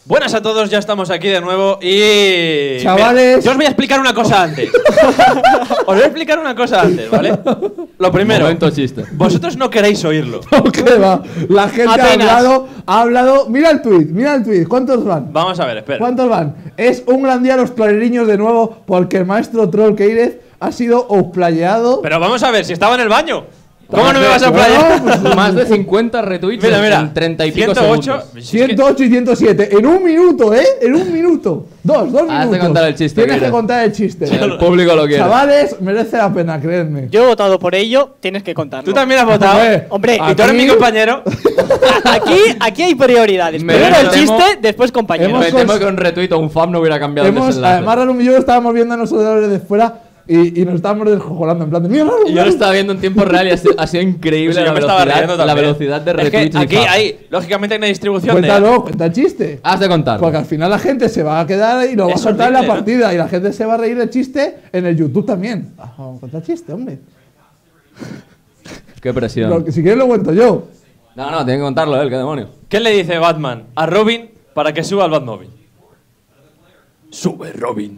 Buenas a todos, ya estamos aquí de nuevo y… Chavales… Mira, yo os voy a explicar una cosa antes. Os voy a explicar una cosa antes, ¿vale? Lo primero… Momento chiste. Vosotros no queréis oírlo. ¿Qué va? La gente ha hablado… Mira el tweet. ¿Cuántos van? Vamos a ver, espera. ¿Cuántos van? Es un gran día a los clariños de nuevo porque el maestro Troll Keirez ha sido outplayado. Pero vamos a ver, si estaba en el baño. ¿Cómo no me vas a playar? Más de 50 retweets en 30 y pico 108, segundos. 108 y 107. En un minuto, ¿eh? En un minuto. Dos minutos. Has de contar el chiste. Tienes que contar el chiste. El público lo quiere. Chavales, merece la pena, creedme. Yo he votado por ello, tienes que contarlo. Tú también has votado. Hombre, y tú eres mi compañero. aquí hay prioridades. Me Primero el temo- chiste, después compañero. Me temo que un retweet o un fan no hubiera cambiado el desenlace. Además, Rarum y yo estábamos viendo a nosotros desde fuera y nos estábamos descojonando en plan de mira, Rarum, Y yo lo estaba viendo en tiempo real y ha sido increíble Pues yo me estaba riendo la también. velocidad de Es que retweets. aquí y fan. hay, lógicamente, hay una distribución cuenta el chiste. Has de contar. Porque al final la gente se va a quedar y lo va a Es soltar en la horrible, ¿no? partida y la gente se va a reír del chiste en el YouTube también. Vamos a contar el chiste, hombre. Qué presión. Si quieres lo cuento yo. No, tiene que contarlo él, qué demonios. ¿Qué le dice Batman a Robin para que suba al Batmóvil? Sube, Robin.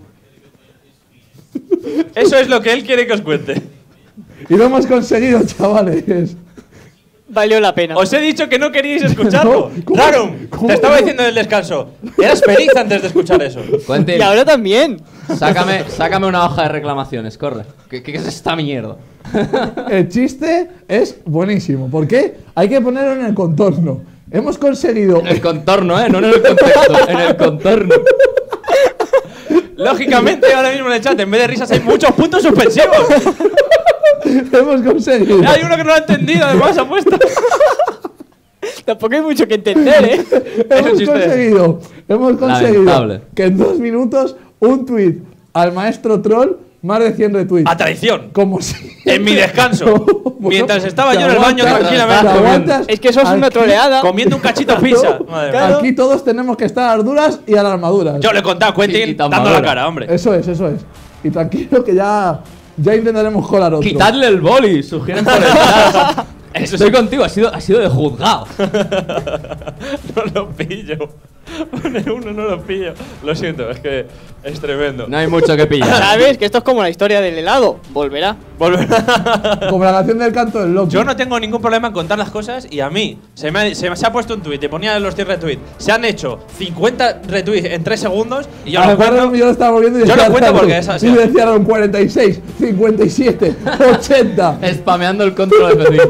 Eso es lo que él quiere que os cuente. Y lo hemos conseguido, chavales. Valió la pena. Os he dicho que no queríais escucharlo. No, ¿cómo? Rarum, ¿Cómo te estaba no? diciendo en el descanso. Eras feliz antes de escuchar eso. Quentin, Y ahora también. sácame una hoja de reclamaciones, corre. ¿Qué es esta mierda? El chiste es buenísimo. ¿Por qué? Hay que ponerlo en el contorno. Hemos conseguido. En el contorno, no en el contexto, en el contorno. Lógicamente, ahora mismo en el chat, en vez de risas, hay muchos puntos suspensivos. Hemos conseguido. Hay uno que no lo ha entendido, además, apuesta. Tampoco hay mucho que entender, ¿eh? Hemos chiste. conseguido Lamentable. que en 2 minutos un tweet al maestro Troll, más de 100 retweets. A traición. Como si. En mi descanso. Bueno, Mientras estaba te yo en el baño aguantas, tranquilamente. te aguantas. Es que eso es una Aquí- troleada. Comiendo un cachito pizza. Madre mía. Claro. Aquí todos tenemos que estar a las duras y a las maduras. Yo le he contado a Y Quentin tan dando la madura. cara, hombre. Eso es. Y tranquilo que ya intentaremos colar otro. Quitadle el boli, sugieren por el chat. Estoy contigo, ha sido de juzgado. No lo pillo. Pone uno, no lo pillo. Lo siento, es que es tremendo. No hay mucho que pillar. ¿Sabes? Que esto es como la historia del helado. Volverá. Como la canción del canto del loco. Yo no tengo ningún problema en contar las cosas y a mí se me ha puesto un tweet y ponía los 100 retweets. Se han hecho 50 retweets en 3 segundos y yo lo cuento. Yo lo estaba viendo y Yo lo decía cuento Rarum, porque es así. Y decía Rarum 46, 57, 80. Spameando el control F5.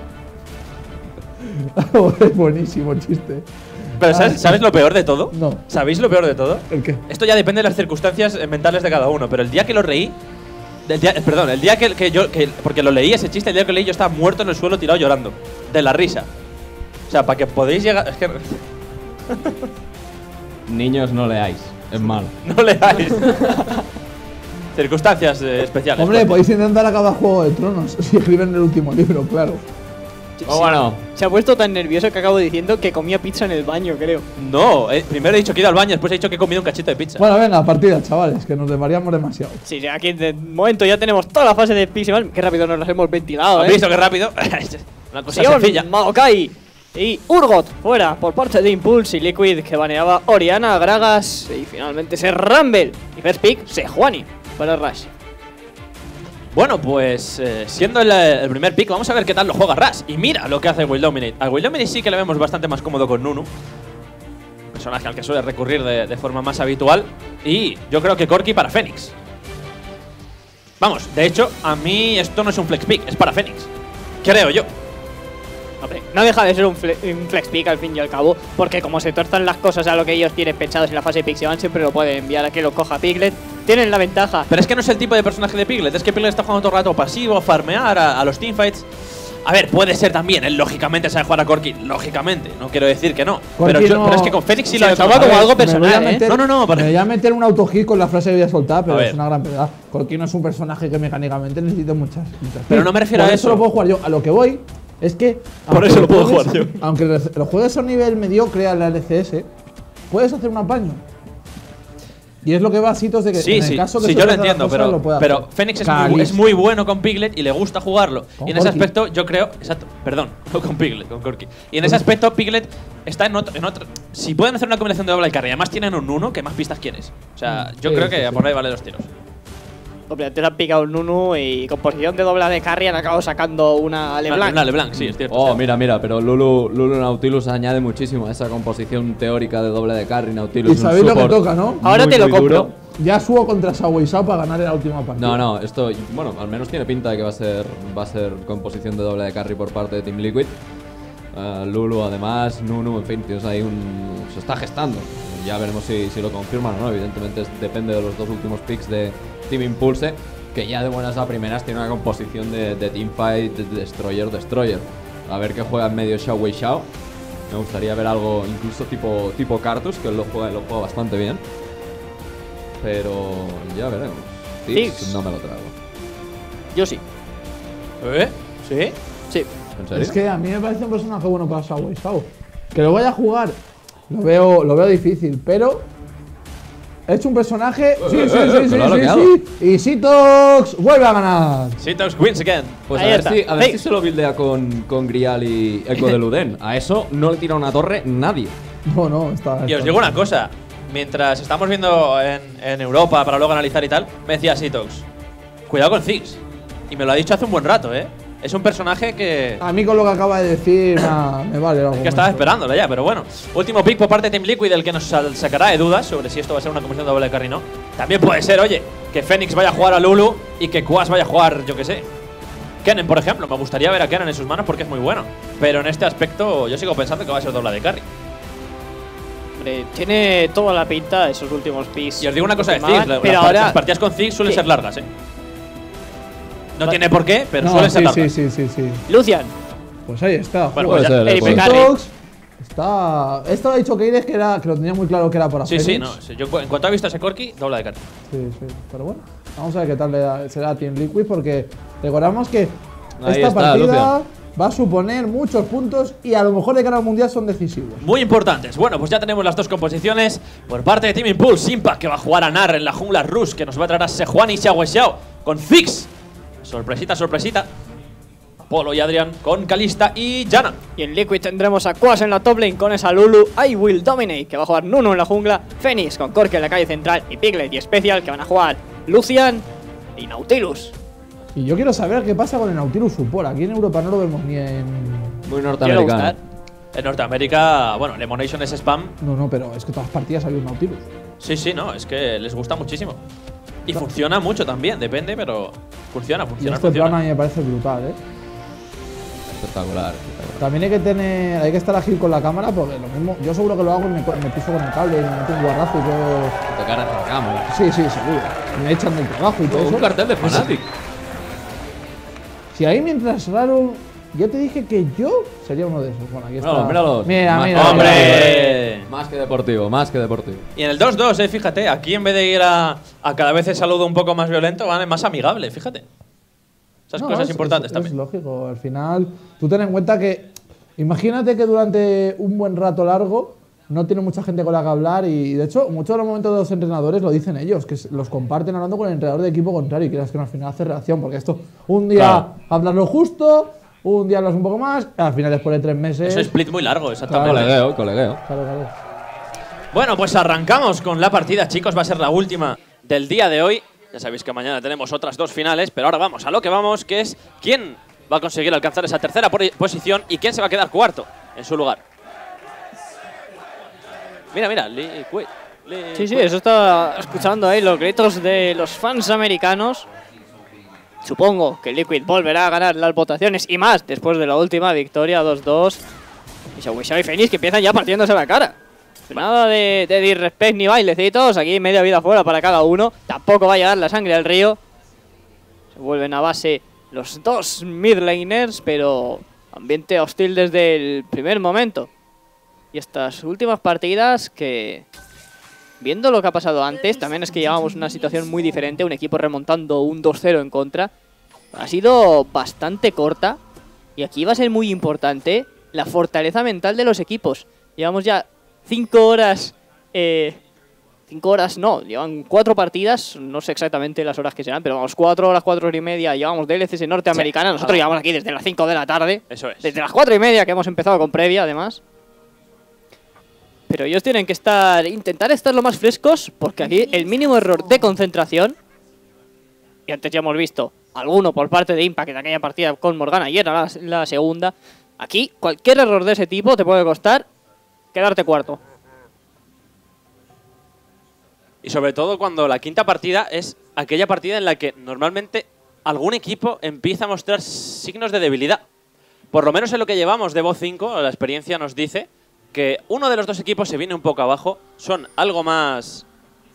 Es buenísimo el chiste. Pero ¿sabes lo peor de todo? No. ¿Sabéis lo peor de todo? ¿El qué? Esto ya depende de las circunstancias mentales de cada uno, pero el día que lo reí, el día porque lo leí ese chiste, el día que lo leí yo estaba muerto en el suelo tirado llorando, de la risa. O sea, para que podáis llegar, es que Niños, no leáis. Es malo. no leáis. Circunstancias especiales. Hombre, pues. podéis intentar acabar Juego de Tronos si escriben el último libro, claro. Oh, bueno. Se ha puesto tan nervioso que acabo diciendo que comía pizza en el baño, creo. No, primero he dicho que he ido al baño, después he dicho que he comido un cachito de pizza. Bueno, venga, partida, chavales, que nos desvariamos demasiado. Sí, aquí de momento ya tenemos toda la fase de Pixelmon. Qué rápido nos las hemos ventilado, ¿Has ¿eh? visto qué rápido? Una cosa Sion, sencilla. Maokai y Urgot fuera por parte de Impulse y Liquid, que baneaba Oriana, Gragas y finalmente se Rumble. Y First Pick, Sejuani para Rush. Bueno, pues siendo el primer pick, vamos a ver qué tal lo juega Rush. Y mira lo que hace Will Dominate. A Will Dominate sí que le vemos bastante más cómodo con Nunu, personaje al que suele recurrir de forma más habitual. Y yo creo que Corki para Fénix. Vamos, de hecho, a mí esto no es un flex pick, es para Fénix. Creo yo. Hombre, no deja de ser un flex pick al fin y al cabo, porque como se tuerzan las cosas a lo que ellos tienen pensados en la fase de Pixelmon, siempre lo pueden enviar a que lo coja Piglet. Tienen la ventaja. Pero es que no es el tipo de personaje de Piglet, es que Piglet está jugando todo el rato pasivo, farmear a los teamfights. A ver, puede ser también, él lógicamente sabe jugar a Corki, lógicamente, no quiero decir que no. Corki Pero no- es que con Fénix sí Se lo lo vemos toma más. como algo Me voy a personal, ¿eh? meter- No, Me voy a meter un auto-hit con la frase que voy a soltar, pero A es ver. una gran verdad. Corki no es un personaje que mecánicamente necesite muchas. Pero no me refiero Por a eso. lo puedo jugar yo. A lo que voy es que. Por aunque eso lo puedo juegues- jugar yo. Aunque lo juegues a un nivel mediocre a la LCS, puedes hacer un apaño. Y es lo que va a Sitos de que Sí, en sí, el caso que sí, se yo lo haga las entiendo, cosas, lo puede pero hacer. Fénix es Calisto. muy bueno con Piglet y le gusta jugarlo. Con Y en ese Corki. aspecto, yo creo. Exacto, perdón, no con Piglet, con Corki. Y en ese aspecto, Piglet está en otro. Si pueden hacer una combinación de doble de carry, además tienen un Nunu, ¿qué más pistas quieres? O sea, yo Sí, creo sí, que sí. por ahí vale los tiros. Hombre, antes han picado un Nunu y con posición de doble de carry han acabado sacando una LeBlanc. Una LeBlanc, sí, es cierto. Oh, mira, pero Lulu Nautilus añade muchísimo a esa composición teórica de doble de carry. Nautilus Y es un sabéis lo que support toca, ¿no? Ahora muy, te lo muy compro. duro. Ya subo contra Shao Shao para ganar en la última partida. No, esto, bueno, al menos tiene pinta de que va a ser composición de doble de carry por parte de Team Liquid. Lulu, además, Nunu, en fin, tienes ahí se está gestando. Ya veremos si lo confirman o no. Evidentemente depende de los dos últimos picks de Team Impulse, que ya de buenas a primeras tiene una composición de teamfight, de Destroyer. A ver qué juega en medio Xiao Wei Xiao. Me gustaría ver algo incluso tipo Cartus, que él lo juega bastante bien. Pero ya veremos. Ziggs. Ziggs no me lo trago. Yo sí. ¿Eh? ¿Sí? Sí. ¿En serio? Es que a mí me parece un personaje bueno para Shao Shao. Que lo vaya a jugar, lo veo difícil, pero es un personaje. Sí. pero lo ha bloqueado. Y Sitox vuelve a ganar. Sitox wins again. Pues Ahí a ver, está. a ver Hey. si se lo buildea con Grial y Eco de Luden. A eso no le tira una torre nadie. No, está. Y os digo una cosa. Mientras estamos viendo en Europa para luego analizar y tal, me decía Sitox, cuidado con Ziggs. Y me lo ha dicho hace un buen rato, ¿eh? Es un personaje que A mí con lo que acaba de decir me vale algo. que estaba esperándolo ya, pero bueno. Último pick por parte de Team Liquid, el que nos sacará de dudas sobre si esto va a ser una conversión de doble carry o no. También puede ser, oye, que Fénix vaya a jugar a Lulu y que Quas vaya a jugar, yo que sé. Kennen, por ejemplo. Me gustaría ver a Kennen en sus manos porque es muy bueno. Pero en este aspecto yo sigo pensando que va a ser doble de carry. Hombre, tiene toda la pinta esos últimos picks. Y os digo una cosa de que tomaban, Ziggs, pero las ahora partidas con Ziggs suelen Sí. ser largas, ¿eh? No tiene por qué, pero No, suelen ser sí, largas. sí. Lucian. Pues ahí está. Bueno, joder. pues ya- Puede ser, Eric puede ser. Carry. Sitox está. Esto lo ha dicho Keides que lo tenía muy claro que era para Sí, Fénix. sí, no. Sí, yo en cuanto he visto ese Corki, doble de carry. Sí. Pero bueno, vamos a ver qué tal será a Team Liquid porque recordamos que Ahí esta está, partida Lucian. va a suponer muchos puntos y a lo mejor de cara al mundial son decisivos. Muy importantes. Bueno, pues ya tenemos las dos composiciones por parte de Team Impulse. Impact, que va a jugar a Nar en la jungla Rush, que nos va a traer a Sejuani y Xiao Xiao con Ziggs. Sorpresita. Apolo y Adrian con Kalista y Janna. Y en Liquid tendremos a Quas en la top lane con esa Lulu, I Will Dominate, que va a jugar Nunu en la jungla, Fénix con Corki en la calle central y Piglet y Special, que van a jugar Lucian y Nautilus. Y yo quiero saber qué pasa con el Nautilus Support. Aquí en Europa no lo vemos ni en. Muy Quiero norteamericano. gustar. En Norteamérica, bueno, Lemonation es spam. No, pero es que todas las partidas había un Nautilus. Sí, no, es que les gusta muchísimo. Y funciona mucho también, depende, pero funciona. Y este plan a mí me parece brutal, Espectacular. También hay que estar ágil con la cámara porque lo mismo. Yo seguro que lo hago y me piso con el cable y me meto un guarrazo y yo. De cara a la cámara. Sí, seguro. Me echan del trabajo y todo Un eso. cartel de Fnatic. Si ahí mientras raro. Yo te dije que yo sería uno de esos. Bueno, aquí está. Míralo. Mira. ¡Hombre! Más que deportivo, más que deportivo. Y en el 2-2, fíjate, aquí en vez de ir a cada vez el saludo un poco más violento, van más amigable, fíjate. Esas No, cosas es- importantes es también. lógico. Al final, tú ten en cuenta que. Imagínate que durante un buen rato largo no tiene mucha gente con la que hablar y de hecho muchos de los momentos de los entrenadores lo dicen ellos, que los comparten hablando con el entrenador de equipo contrario y quieras que no, al final hace reacción porque esto un día Claro. hablas lo justo, un día hablas un poco más, al final después de 3 meses. Es un split muy largo, exactamente. Colegueo. Claro. Bueno, pues arrancamos con la partida, chicos. Va a ser la última del día de hoy. Ya sabéis que mañana tenemos otras dos finales, pero ahora vamos a lo que vamos, que es quién va a conseguir alcanzar esa tercera posición y quién se va a quedar cuarto en su lugar. Mira, Liquid. Sí, eso está escuchando ahí los gritos de los fans americanos. Supongo que Liquid volverá a ganar las votaciones y más después de la última victoria 2-2. Y Xiao y Fénix que empiezan ya partiéndose la cara. Nada de disrespect ni bailecitos, aquí media vida fuera para cada uno. Tampoco va a llegar la sangre al río. Se vuelven a base los dos mid laners, pero ambiente hostil desde el primer momento. Y estas últimas partidas que, viendo lo que ha pasado antes, también es que llevamos una situación muy diferente, un equipo remontando un 2-0 en contra. Ha sido bastante corta y aquí va a ser muy importante la fortaleza mental de los equipos. Llevamos ya 5 horas 5 horas no, llevan 4 partidas, no sé exactamente las horas que serán, pero vamos, 4 horas, 4 horas y media, llevamos DLCs norteamericana, nosotros llevamos aquí desde las 5 de la tarde. Eso es. Desde las 4 y media que hemos empezado con previa, además. Pero ellos tienen que intentar estar lo más frescos, porque aquí el mínimo error de concentración, y antes ya hemos visto alguno por parte de Impact en aquella partida con Morgana y era la segunda, aquí cualquier error de ese tipo te puede costar quedarte cuarto. Y sobre todo cuando la quinta partida es aquella partida en la que normalmente algún equipo empieza a mostrar signos de debilidad. Por lo menos en lo que llevamos de Voz 5, la experiencia nos dice que uno de los dos equipos se viene un poco abajo, son algo más...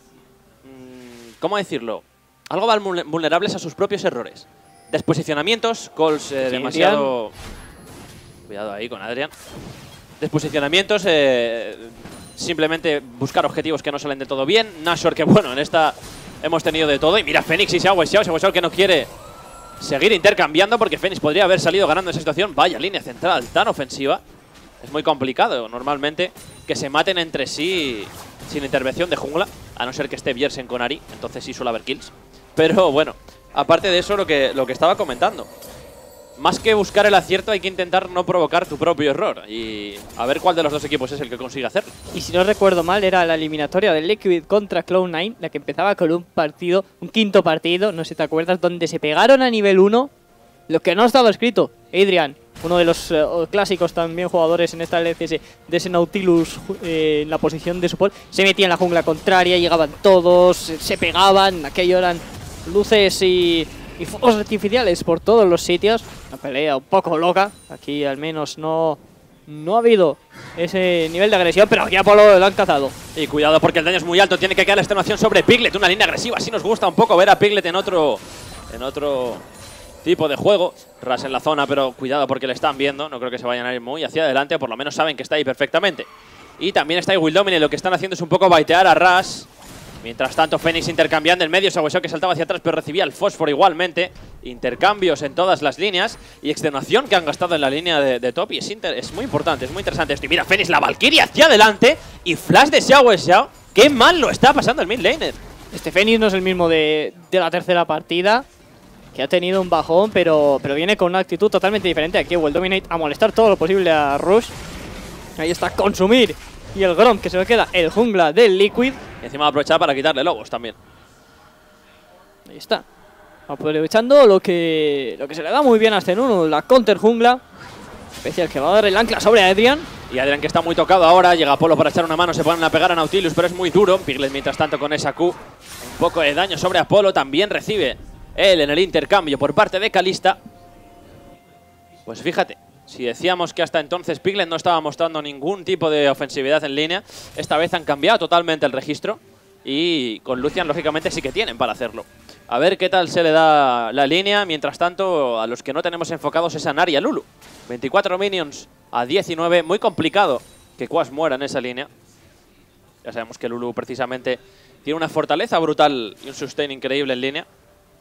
¿cómo decirlo? Algo más vulnerables a sus propios errores. Desposicionamientos, calls demasiado... Cuidado ahí con Adrian. Desposicionamientos, simplemente buscar objetivos que no salen de todo bien. Nashor, que bueno, en esta hemos tenido de todo. Y mira, Fénix y Xiao que no quiere seguir intercambiando porque Fénix podría haber salido ganando esa situación. Vaya línea central tan ofensiva. Es muy complicado normalmente que se maten entre sí sin intervención de jungla, a no ser que esté Bjersen con Ahri, entonces sí suele haber kills. Pero bueno, aparte de eso, lo que estaba comentando. Más que buscar el acierto, hay que intentar no provocar tu propio error. Y a ver cuál de los dos equipos es el que consigue hacerlo. Y si no recuerdo mal, era la eliminatoria del Liquid contra Cloud9, la que empezaba con un quinto partido, no sé si te acuerdas, donde se pegaron a nivel 1 lo que no estaba escrito. Adrian, uno de los clásicos también jugadores en esta LCS de ese Nautilus en la posición de support, se metía en la jungla contraria, llegaban todos, se pegaban, aquello eran luces y fuegos artificiales por todos los sitios. Una pelea un poco loca, aquí al menos no ha habido ese nivel de agresión, pero aquí Apolo lo han cazado. Y cuidado porque el daño es muy alto, tiene que quedar la extenuación sobre Piglet, una línea agresiva, así nos gusta un poco ver a Piglet en otro tipo de juego. Ras en la zona, pero cuidado porque le están viendo, no creo que se vayan a ir muy hacia adelante, o por lo menos saben que está ahí perfectamente. Y también está ahí Wild Dominate, lo que están haciendo es un poco baitear a Ras. Mientras tanto, Fénix intercambiando en medio, Xiao que saltaba hacia atrás, pero recibía el fósforo igualmente. Intercambios en todas las líneas y extenuación que han gastado en la línea de top. Y es muy importante, es muy interesante esto. Y mira, Fénix, la Valkyria hacia adelante y flash de Xiao. ¡Qué mal lo está pasando el mid laner! Este Fénix no es el mismo de la tercera partida, que ha tenido un bajón, pero viene con una actitud totalmente diferente. Aquí Wild Dominate a molestar todo lo posible a Rush. Ahí está Consumir y el Grom, que se le queda el jungla del Liquid. Y encima aprovechar para quitarle lobos también. Ahí está. Aprovechando lo que se le da muy bien a este Nunu, la counter jungla. Especial que va a dar el ancla sobre Adrian. Y Adrian que está muy tocado ahora. Llega Apolo para echar una mano. Se ponen a pegar a Nautilus, pero es muy duro. Piglet mientras tanto con esa Q. Un poco de daño sobre Apolo. También recibe él en el intercambio por parte de Kalista. Pues fíjate. Si decíamos que hasta entonces Piglet no estaba mostrando ningún tipo de ofensividad en línea, esta vez han cambiado totalmente el registro y con Lucian lógicamente sí que tienen para hacerlo. A ver qué tal se le da la línea. Mientras tanto, a los que no tenemos enfocados es a Nari y a Lulu. 24 minions a 19, muy complicado que Quas muera en esa línea. Ya sabemos que Lulu precisamente tiene una fortaleza brutal y un sustain increíble en línea.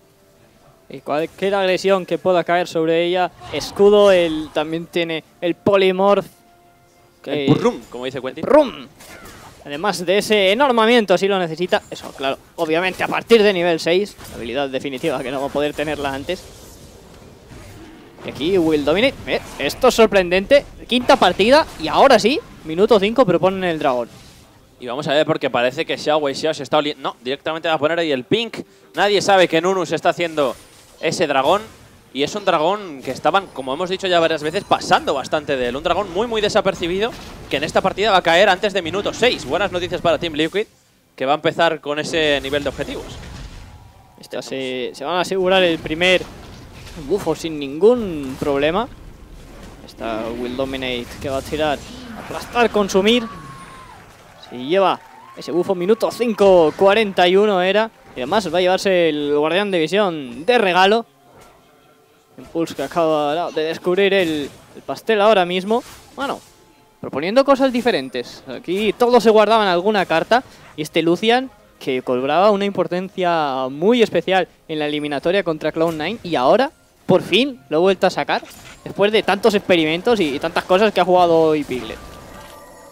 Y cualquier agresión que pueda caer sobre ella, escudo, él también tiene el Polymorph. El Purrum, como dice Quentin. Purrum. Además de ese enormamiento, si lo necesita. Eso, claro, obviamente a partir de nivel 6. La habilidad definitiva que no va a poder tenerla antes. Y aquí Wild Dominate. Esto es sorprendente. Quinta partida y ahora sí, minuto 5, pero ponen el dragón. Y vamos a ver porque parece que Xiao se está oliendo. No, directamente va a poner ahí el pink. Nadie sabe que Nunu se está haciendo ese dragón. Y es un dragón que estaban, como hemos dicho ya varias veces, pasando bastante de él. Un dragón muy desapercibido que en esta partida va a caer antes de minuto 6. Buenas noticias para Team Liquid, que va a empezar con ese nivel de objetivos. Se van a asegurar el primer bufo sin ningún problema. Está Wild Dominate que va a tirar, aplastar, consumir. Si lleva ese bufo, minuto 5, 41 era. Y además va a llevarse el guardián de visión de regalo. Impulse que acaba de descubrir el pastel ahora mismo. Bueno, proponiendo cosas diferentes. Aquí todos se guardaban alguna carta. Y este Lucian, que cobraba una importancia muy especial en la eliminatoria contra Cloud9. Y ahora, por fin, lo he vuelto a sacar. Después de tantos experimentos y tantas cosas que ha jugado hoy Piglet.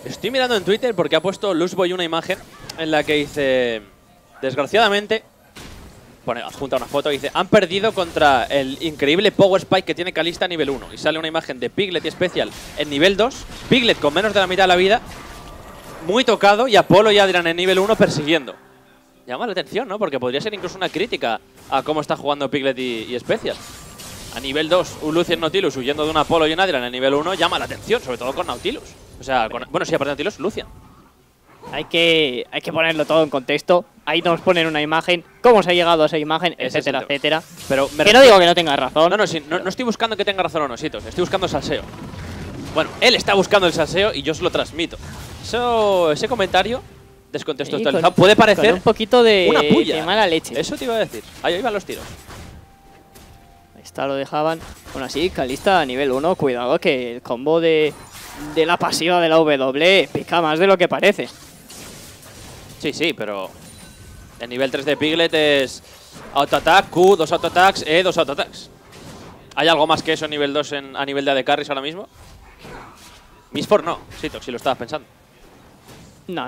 Estoy mirando en Twitter porque ha puesto Luzboy una imagen en la que dice, desgraciadamente, pone adjunta una foto y dice, han perdido contra el increíble Power Spike que tiene Kalista a nivel 1. Y sale una imagen de Piglet y Special en nivel 2, Piglet con menos de la mitad de la vida, muy tocado, y Apolo y Adrian en nivel 1 persiguiendo. Llama la atención, ¿no? Porque podría ser incluso una crítica a cómo está jugando Piglet y Special. A nivel 2, un Lucian Nautilus huyendo de un Apolo y un Adrian en nivel 1 llama la atención, sobre todo con Nautilus. O sea, bueno, sí, aparte de Nautilus, Lucian. Hay que ponerlo todo en contexto. Ahí nos ponen una imagen, cómo se ha llegado a esa imagen, etcétera, etcétera. Pero que no digo que no tenga razón. No, sí, no estoy buscando que tenga razón o no, Sitos. Estoy buscando salseo. Bueno, él está buscando el salseo y yo se lo transmito. Ese comentario descontextualizado puede parecer con un poquito de, una puya. De mala leche. Eso te iba a decir. Ahí van los tiros. Ahí está, lo dejaban. Aún así, Kalista a nivel 1, cuidado que el combo de la pasiva de la W pica más de lo que parece. Sí, pero el nivel 3 de Piglet es auto-attack, Q, 2 auto-attacks, E, 2 auto-attacks. ¿Hay algo más que eso en nivel 2 a nivel de AD Carries ahora mismo? Mistform no, Sitos, si lo estabas pensando. No.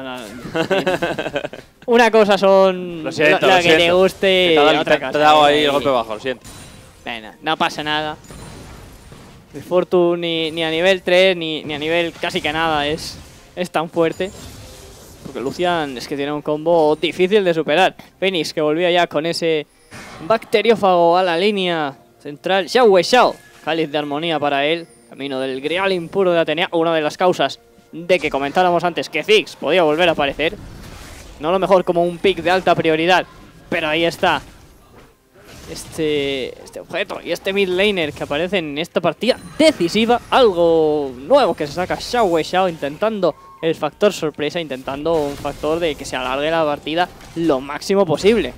Una cosa son lo siento, lo que te guste y otra cosa. Te he dado ahí el golpe bajo, lo siento. Bueno, no pasa nada. Mistform ni a nivel 3 ni a nivel casi que nada es tan fuerte. Porque Lucian es que tiene un combo difícil de superar. Phoenix que volvía ya con ese bacteriófago a la línea central. Xiao Wei Xiao, cáliz de armonía para él. Camino del grial impuro de Atenea. Una de las causas de que comentáramos antes que Ziggs podía volver a aparecer. No lo mejor como un pick de alta prioridad, pero ahí está. Este objeto y este mid laner que aparece en esta partida decisiva. Algo nuevo que se saca Xiao Wei Xiao, intentando el factor sorpresa, intentando un factor de que se alargue la partida lo máximo posible.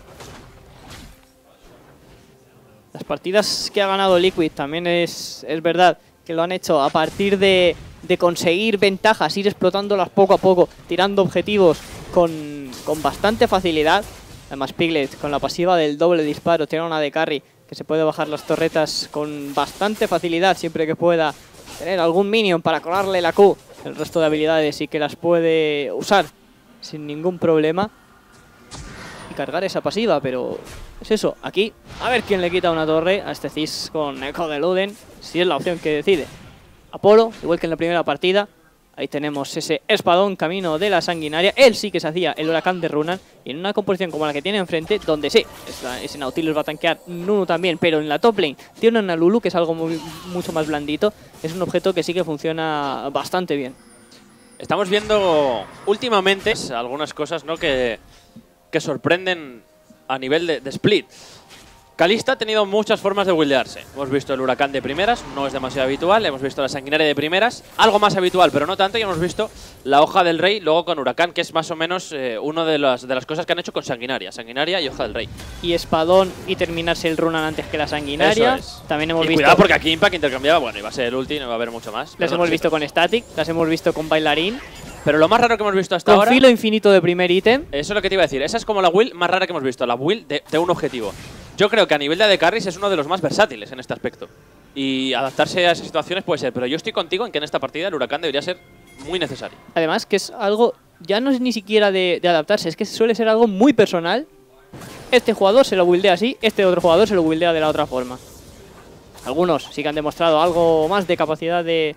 Las partidas que ha ganado Liquid también es verdad que lo han hecho a partir de conseguir ventajas, ir explotándolas poco a poco, tirando objetivos con bastante facilidad. Además Piglet con la pasiva del doble disparo tiene una de carry que se puede bajar las torretas con bastante facilidad siempre que pueda tener algún minion para colarle la Q. El resto de habilidades sí que las puede usar sin ningún problema y cargar esa pasiva, pero es eso. Aquí a ver quién le quita una torre a este Ziggs con Echo de Luden, si es la opción que decide. Apolo, igual que en la primera partida. Ahí tenemos ese espadón camino de la sanguinaria. Él sí que se hacía el huracán de Runan. Y en una composición como la que tiene enfrente, donde sí, ese Nautilus va a tanquear Nunu también. Pero en la top lane tiene una Lulu que es algo mucho más blandito. Es un objeto que sí que funciona bastante bien. Estamos viendo últimamente algunas cosas, ¿no?, que sorprenden a nivel de split. Kalista ha tenido muchas formas de buildearse. Hemos visto el huracán de primeras, no es demasiado habitual. Hemos visto la sanguinaria de primeras, algo más habitual, pero no tanto. Y hemos visto la hoja del rey, luego con huracán, que es más o menos una de las cosas que han hecho con sanguinaria. Sanguinaria y hoja del rey. Y espadón y terminarse el Runan antes que la sanguinaria. Eso es. También hemos visto. Cuidado porque aquí Impact intercambiaba. Bueno, iba a ser el ulti, no va a haber mucho más. Las hemos visto con Static, las hemos visto con Bailarín. Pero lo más raro que hemos visto hasta con ahora… Con filo infinito de primer ítem. Eso es lo que te iba a decir. Esa es como la build más rara que hemos visto. La build de un objetivo. Yo creo que a nivel de AD Carries es uno de los más versátiles en este aspecto. Y adaptarse a esas situaciones puede ser. Pero yo estoy contigo en que en esta partida el huracán debería ser muy necesario. Además que es algo… Ya no es ni siquiera de adaptarse. Es que suele ser algo muy personal. Este jugador se lo buildea así. Este otro jugador se lo buildea de la otra forma. Algunos sí que han demostrado algo más de capacidad de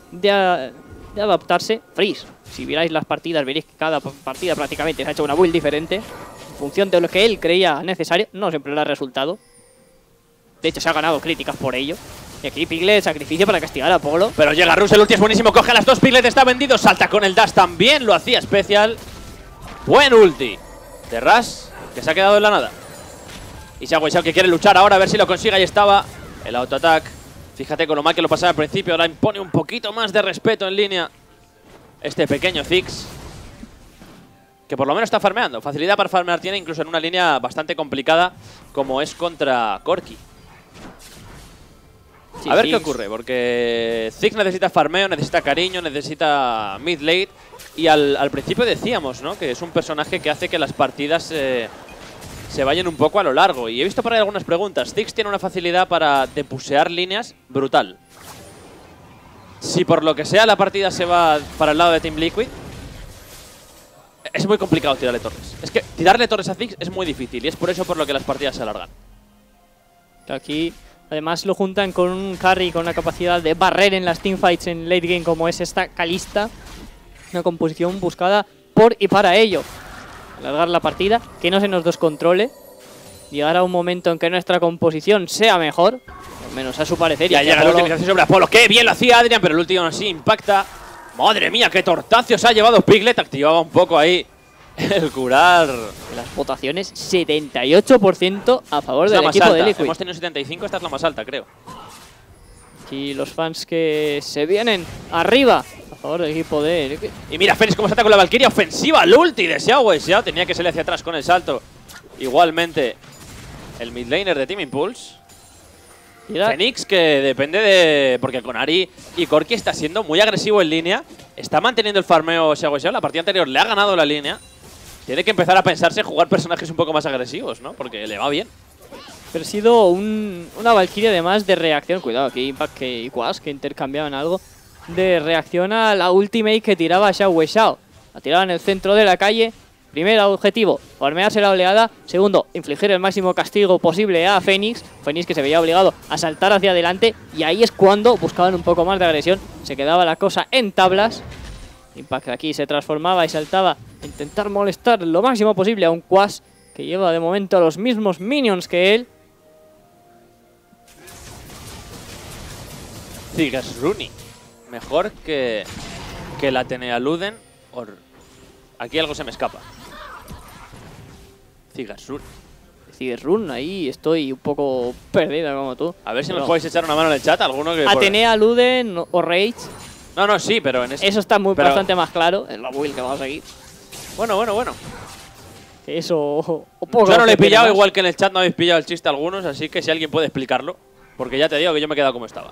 adaptarse. Freeze. Si miráis las partidas veréis que cada partida prácticamente se ha hecho una build diferente en función de lo que él creía necesario. No siempre le ha resultado. De hecho se ha ganado críticas por ello. Y aquí Piglet, sacrificio para castigar a Apolo. Pero llega Rus, el ulti es buenísimo, coge a las dos, Piglet está vendido, salta con el dash también, lo hacía Special. Buen ulti de Rush, que se ha quedado en la nada. Y Xiao Wei Xiao que quiere luchar ahora, a ver si lo consigue, ahí estaba el autoattack. Fíjate con lo mal que lo pasaba al principio, ahora impone un poquito más de respeto en línea este pequeño Ziggs, que por lo menos está farmeando. Facilidad para farmear tiene, incluso en una línea bastante complicada como es contra Corki. Sí, a ver Ziggs. qué ocurre, porque Ziggs necesita farmeo, necesita cariño, necesita mid late. Y al principio decíamos, ¿no?, que es un personaje que hace que las partidas se vayan un poco a lo largo. Y he visto por ahí algunas preguntas. Ziggs tiene una facilidad para depusear líneas brutal. si por lo que sea la partida se va para el lado de Team Liquid, es muy complicado tirarle torres. Es que tirarle torres a Ziggs es muy difícil y es por eso por lo que las partidas se alargan. Aquí, además, lo juntan con un carry con una capacidad de barrer en las teamfights en late game como es esta Kalista. Una composición buscada por y para ello. Alargar la partida, que no se nos descontrole. Llegar a un momento en que nuestra composición sea mejor, al menos a su parecer. Ya llega la utilización sobre Apolo. ¡Qué bien lo hacía Adrian! Pero el último así impacta. ¡Madre mía, qué tortazo se ha llevado Piglet! Activaba un poco ahí el curar. Las votaciones, 78% a favor Es del la más equipo de alta. Liquid. Hemos tenido 75, esta es la más alta, creo. Aquí los fans que se vienen arriba a favor del equipo de Liquid. Y mira, Fenix cómo se ataca con la Valkyria ofensiva. El ulti de Xiao Wei Xiao. Tenía que salir hacia atrás con el salto. Igualmente, el mid laner de Team Impulse. Fenix, que depende de... Porque con Ari y Corki está siendo muy agresivo en línea. Está manteniendo el farmeo Xiao Wei Xiao. La partida anterior le ha ganado la línea. Tiene que empezar a pensarse jugar personajes un poco más agresivos, ¿no? Porque le va bien. Pero ha sido una Valkyria además de reacción. Cuidado, aquí Impact y Quas que intercambiaban algo. De reacción a la ultimate que tiraba Xiao Wei Xiao. La tiraba en el centro de la calle. Primer objetivo, farmearse la oleada. Segundo, infligir el máximo castigo posible a Fenix. Fenix que se veía obligado a saltar hacia adelante. Y ahí es cuando buscaban un poco más de agresión. Se quedaba la cosa en tablas. Impact aquí se transformaba y saltaba a intentar molestar lo máximo posible a un Quas que lleva de momento los mismos minions que él. Ziggs Rooney. Mejor que la Atenea Luden. Aquí algo se me escapa. Ziggs Rooney. Ziggs Run, ahí estoy un poco perdido como tú. A ver si nos podéis echar una mano en el chat. Alguno que Atenea, Luden o Rage. No, sí, pero en eso está bastante más claro en la build que vamos a seguir. Bueno. Eso o poco. Yo no le he pillado, igual que en el chat no habéis pillado el chiste algunos, así que si alguien puede explicarlo. Porque ya te digo que yo me he quedado como estaba.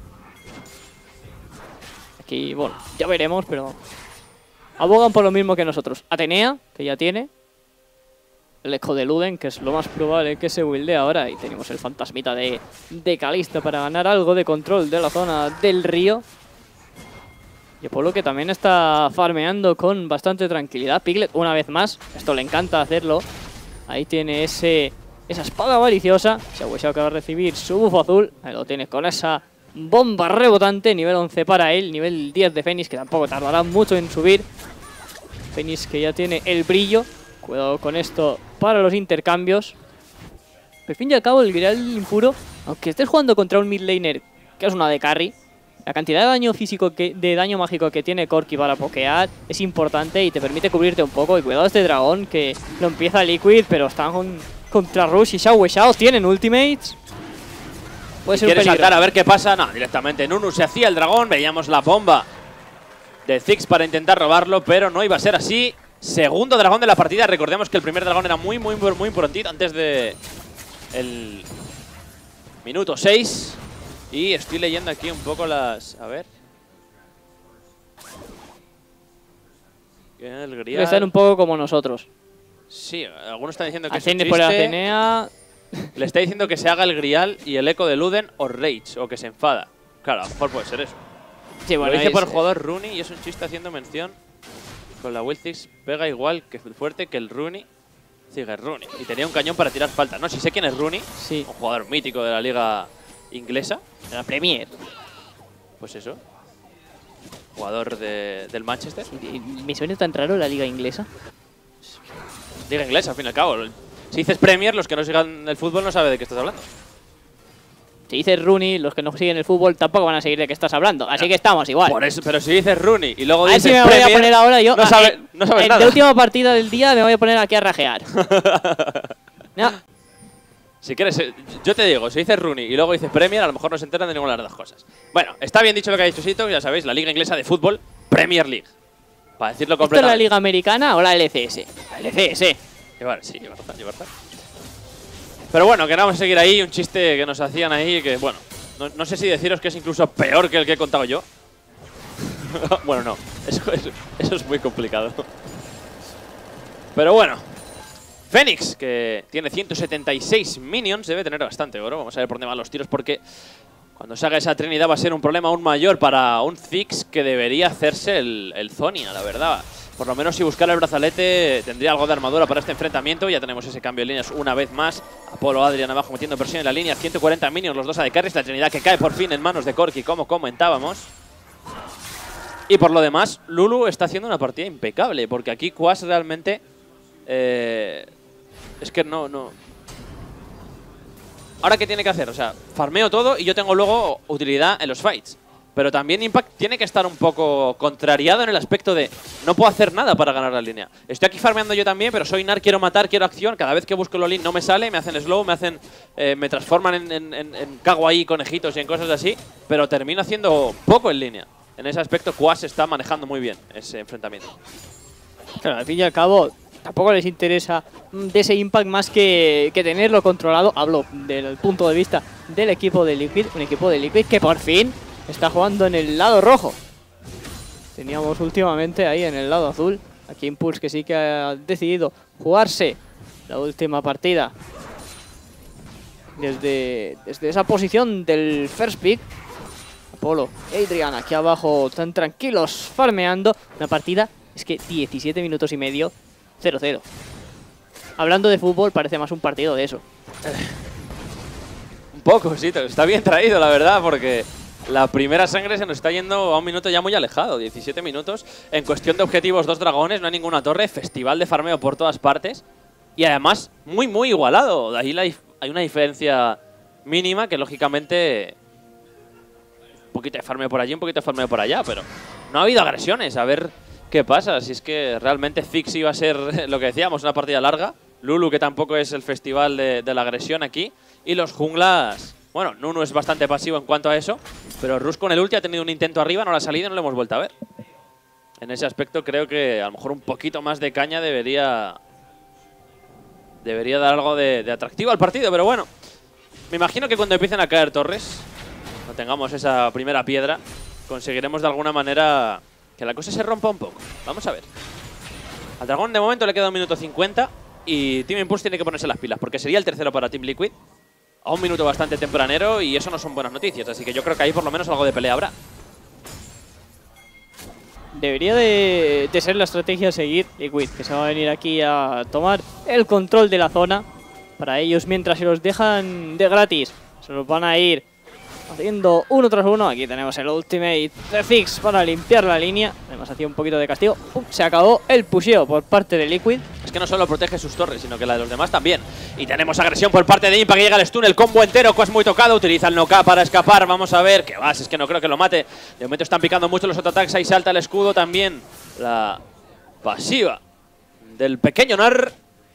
Aquí, bueno, ya veremos, pero abogan por lo mismo que nosotros. Atenea, que ya tiene. El eco de Luden, que es lo más probable que se builde ahora. Y tenemos el fantasmita de Kalista para ganar algo de control de la zona del río. Y Apolo que también está farmeando con bastante tranquilidad. Piglet, una vez más, esto le encanta hacerlo. Ahí tiene esa espada maliciosa. Xiao Wei Xiao que va a recibir su bufo azul. Ahí lo tiene con esa bomba rebotante. Nivel 11 para él. Nivel 10 de Fenix, que tampoco tardará mucho en subir. Fenix que ya tiene el brillo. Cuidado con esto para los intercambios. Al fin y al cabo, el Grial impuro, aunque estés jugando contra un mid laner que es una de carry, la cantidad de daño físico, de daño mágico que tiene Corki para pokear es importante y te permite cubrirte un poco. Y cuidado este dragón que lo empieza Liquid, pero están contra Rush y Xiao Wei Xiao. Tienen ultimates. Puede ser un ¿Quieres peligro. saltar a ver qué pasa? No, directamente Nunu se hacía el dragón. Veíamos la bomba de Ziggs para intentar robarlo, pero no iba a ser así. Segundo dragón de la partida. Recordemos que el primer dragón era muy prontito, antes de el minuto 6. Y estoy leyendo aquí un poco las... A ver. El Grial. Están un poco como nosotros. Sí, algunos están diciendo que es un Atene por chiste. Atenea. Le está diciendo que se haga el Grial y el eco de Luden o Rage, o que se enfada. Claro, a lo mejor puede ser eso. Sí, bueno, lo dice por el es- jugador Rooney y es un chiste haciendo mención. Con la Will Ziggs pega igual que fuerte que el Rooney. Ziggs Rooney. Y tenía un cañón para tirar falta. No, si sé quién es Rooney, Sí, un jugador mítico de la liga inglesa. de la Premier. Pues eso. Jugador del Manchester. Me suena tan raro la liga inglesa. Liga inglesa, al fin y al cabo. Si dices Premier, los que no sigan el fútbol no saben de qué estás hablando. Si dices Rooney, los que no siguen el fútbol tampoco van a seguir de qué estás hablando. Así que estamos igual. Por eso, pero si dices Rooney y luego A ver dices si me voy Premier, a poner ahora yo. no sabes en nada. la última partida del día me voy a poner aquí a rajear. No, Si quieres, yo te digo, si dices Rooney y luego dices Premier, a lo mejor no se enteran de ninguna de las dos cosas. Bueno, está bien dicho lo que ha dicho Sito, ya sabéis, la liga inglesa de fútbol, Premier League. Para decirlo ¿esto es completamente. la liga americana o la LCS? La LCS. Sí, lleva razón. Pero bueno, que no vamos a seguir ahí, un chiste que nos hacían ahí, que bueno, no sé si deciros que es incluso peor que el que he contado yo. Bueno, no, eso es muy complicado. Pero bueno, Fenix, que tiene 176 minions, debe tener bastante oro. Vamos a ver por dónde van los tiros, porque Cuando se haga esa Trinidad va a ser un problema aún mayor para un Ziggs que debería hacerse el Zonia, la verdad. Por lo menos si buscara el brazalete tendría algo de armadura para este enfrentamiento. Ya tenemos ese cambio de líneas una vez más. Apolo, Adrian abajo metiendo presión en la línea. 140 minions, los dos AD carries. La Trinidad que cae por fin en manos de Corki, como comentábamos. Y por lo demás, Lulu está haciendo una partida impecable. Porque aquí Quas realmente... es que no... Ahora, ¿qué tiene que hacer? O sea, farmeo todo y yo tengo luego utilidad en los fights. Pero también Impact tiene que estar un poco contrariado en el aspecto de no puedo hacer nada para ganar la línea. Estoy aquí farmeando yo también, pero soy Nar, quiero matar, quiero acción. Cada vez que busco el all-in no me sale, me hacen slow, me transforman en cago ahí, conejitos y en cosas así. Pero termino haciendo poco en línea. En ese aspecto, Quas está manejando muy bien ese enfrentamiento. Claro, al fin y al cabo, tampoco les interesa de ese Impact más que tenerlo controlado. Hablo del punto de vista del equipo de Liquid, un equipo de Liquid que por fin está jugando en el lado rojo. Teníamos últimamente ahí en el lado azul. Aquí Impulse que sí que ha decidido jugarse la última partida desde esa posición del first pick. Apolo, Adrian aquí abajo tan tranquilos farmeando. Una partida, es que 17 minutos y medio, 0-0. Hablando de fútbol, parece más un partido de eso. Un poco, sí, está bien traído, la verdad, porque la primera sangre se nos está yendo a un minuto ya muy alejado. 17 minutos. En cuestión de objetivos, 2 dragones, no hay ninguna torre. Festival de farmeo por todas partes. Y además, muy igualado. De ahí hay una diferencia mínima que, lógicamente, un poquito de farmeo por allí, un poquito de farmeo por allá. Pero no ha habido agresiones. A ver qué pasa. Si es que realmente Ziggs iba a ser lo que decíamos, una partida larga. Lulu, que tampoco es el festival de la agresión aquí. Y los junglas... Bueno, Nunu es bastante pasivo en cuanto a eso, pero Rus con el ulti ha tenido un intento arriba, no lo ha salido y no lo hemos vuelto a ver. En ese aspecto creo que a lo mejor un poquito más de caña debería dar algo de atractivo al partido, pero bueno. Me imagino que cuando empiecen a caer torres, cuando tengamos esa primera piedra, conseguiremos de alguna manera que la cosa se rompa un poco. Vamos a ver. Al dragón de momento le queda 1 minuto 50 y Team Impulse tiene que ponerse las pilas, porque sería el tercero para Team Liquid. A un minuto bastante tempranero y eso no son buenas noticias, así que yo creo que ahí por lo menos algo de pelea habrá. Debería de ser la estrategia a seguir Liquid, que se va a venir aquí a tomar el control de la zona. Para ellos, mientras se los dejan de gratis, se los van a ir haciendo uno tras uno. Aquí tenemos el ultimate de Ziggs para limpiar la línea. Además hacía un poquito de castigo. Se acabó el pusheo por parte de Liquid. Es que no solo protege sus torres, sino que la de los demás también. Y tenemos agresión por parte de Impact, que llega el stun, el combo entero, Quas muy tocado, utiliza el no-K para escapar. Vamos a ver qué va, es que no creo que lo mate. De momento están picando mucho los autoataques, ahí salta el escudo también. La pasiva del pequeño Nar.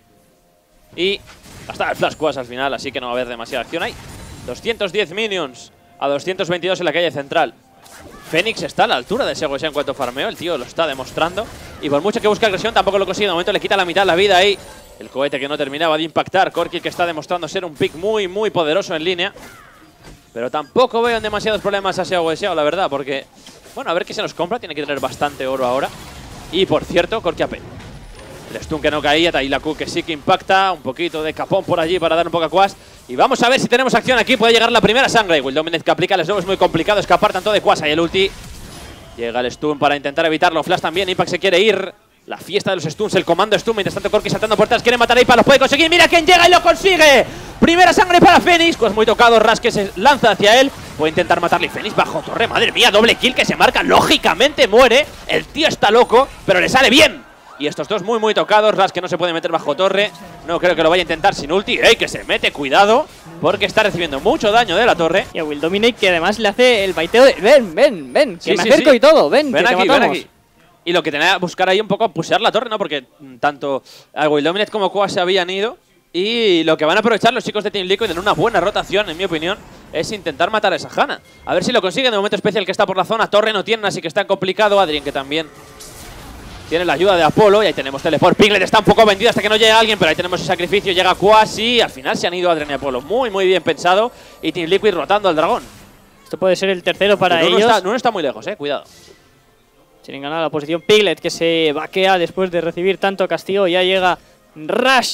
Y hasta el flash Quas al final, así que no va a haber demasiada acción ahí. 210 minions a 222 en la calle central. Fénix está a la altura de ese en cuanto a farmeo, el tío lo está demostrando. Y por mucho que busque agresión tampoco lo consigue, de momento le quita la mitad de la vida ahí. El cohete que no terminaba de impactar, Corki que está demostrando ser un pick muy poderoso en línea. Pero tampoco veo demasiados problemas a Xiao, la verdad, porque... Bueno, a ver qué se nos compra, tiene que tener bastante oro ahora. Y por cierto, Corki AP. El stun que no caía, Tailaku que sí que impacta. Un poquito de capón por allí para dar un poco a Quas. Y vamos a ver si tenemos acción aquí. Puede llegar la primera sangre. Will Dominate que aplica el slow. Es muy complicado escapar tanto de Quas. Y el ulti. Llega el stun para intentar evitarlo. Flash también. Impact se quiere ir. La fiesta de los stuns. El comando stun. Mientras tanto Corki saltando puertas. Quiere matar a Impact. Lo puede conseguir. Mira quién llega y lo consigue. Primera sangre para Fénix. Quas muy tocado. Ras que se lanza hacia él. Puede intentar matarle. Fénix bajo torre. Madre mía. Doble kill que se marca. Lógicamente muere. El tío está loco. Pero le sale bien. Y estos dos muy tocados. Ras que no se puede meter bajo torre. No creo que lo vaya a intentar sin ulti. ¡Ey! Que se mete, cuidado. Porque está recibiendo mucho daño de la torre. Y a Will Dominate que además le hace el baiteo de ven, que me acerco y todo. Ven que aquí, te matamos. ven aquí. Y lo que tenía que buscar ahí un poco pusear la torre, ¿no? Porque tanto a Will Dominate como Quas se habían ido. Y lo que van a aprovechar los chicos de Team Liquid en una buena rotación, en mi opinión, es intentar matar a esa Hanna. A ver si lo consiguen. De momento especial que está por la zona. Torre no tienen, así que está complicado. Adrian que también tiene la ayuda de Apolo. Y ahí tenemos teleport. Piglet está un poco vendido hasta que no llegue alguien, pero ahí tenemos el sacrificio. Llega Quas y al final se han ido Adrian y Apolo. Muy bien pensado. Y Team Liquid rotando al dragón. Esto puede ser el tercero para ellos. No está muy lejos, cuidado. Tienen ganada la posición Piglet, que se vaquea después de recibir tanto castigo. Ya llega Rush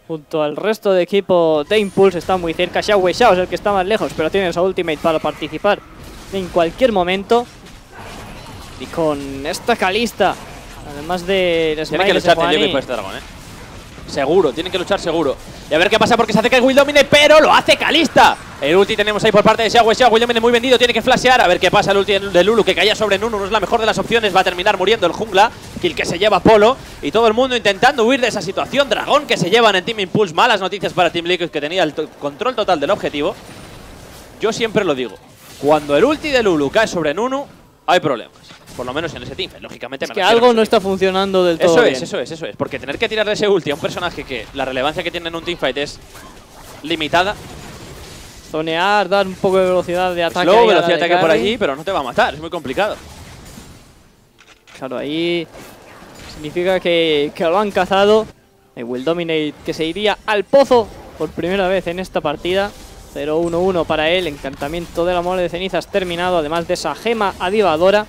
junto al resto de equipo de Impulse está muy cerca. Xiao Weishao es el que está más lejos, pero tiene su ultimate para participar en cualquier momento. Y con esta Kalista, además de Tiene que luchar Team por este dragón, seguro, tienen que luchar seguro. Y a ver qué pasa porque se acerca el Will Dominate, pero lo hace Kalista. El ulti tenemos ahí por parte de Xiao Weishao. Will Dominate muy vendido, tiene que flashear. A ver qué pasa el ulti de Lulu que caía sobre Nunu. No es la mejor de las opciones, va a terminar muriendo el jungla. Kill que se lleva Polo. Y todo el mundo intentando huir de esa situación. Dragón que se llevan en Team Impulse. Malas noticias para Team Liquid que tenía el control total del objetivo. Yo siempre lo digo. Cuando el ulti de Lulu cae sobre Nunu, hay problemas. Por lo menos en ese team, lógicamente. Es que algo no está funcionando del todo bien. Eso es. Porque tener que tirar de ese ulti a un personaje que la relevancia que tiene en un teamfight es limitada. Zonear, dar un poco de velocidad de ataque. Slow, velocidad de ataque por allí, pero no te va a matar, es muy complicado. Claro, ahí significa que lo han cazado. El Will Dominate que se iría al pozo por primera vez en esta partida. 0-1-1 para él, encantamiento de la mole de cenizas terminado, además de esa gema avivadora.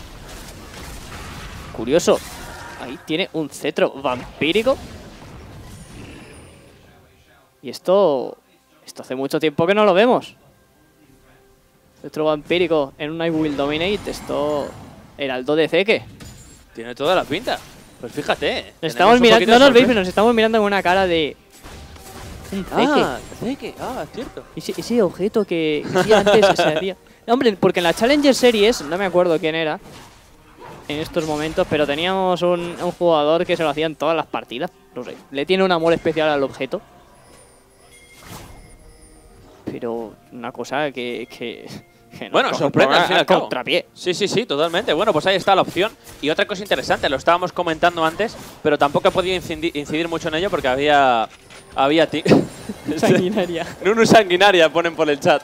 Curioso, ahí tiene un cetro vampírico. Y esto hace mucho tiempo que no lo vemos. Cetro vampírico en un I Will Dominate, esto… Heraldo de Zeke. Tiene toda la pinta. Pues fíjate. Estamos mirando, no nos veis, pero nos estamos mirando con una cara de… Un Zeke, es cierto. Ese objeto que antes se hacía… Hombre, porque en la Challenger Series, no me acuerdo quién era en estos momentos, pero teníamos un jugador que se lo hacía en todas las partidas. No sé, le tiene un amor especial al objeto. Pero una cosa que bueno, sorprende al fin y al cabo. Contrapié. Sí, totalmente. Bueno, pues ahí está la opción. Y otra cosa interesante, lo estábamos comentando antes, pero tampoco he podido incidir mucho en ello porque había sanguinaria. Nunu sanguinaria, ponen por el chat.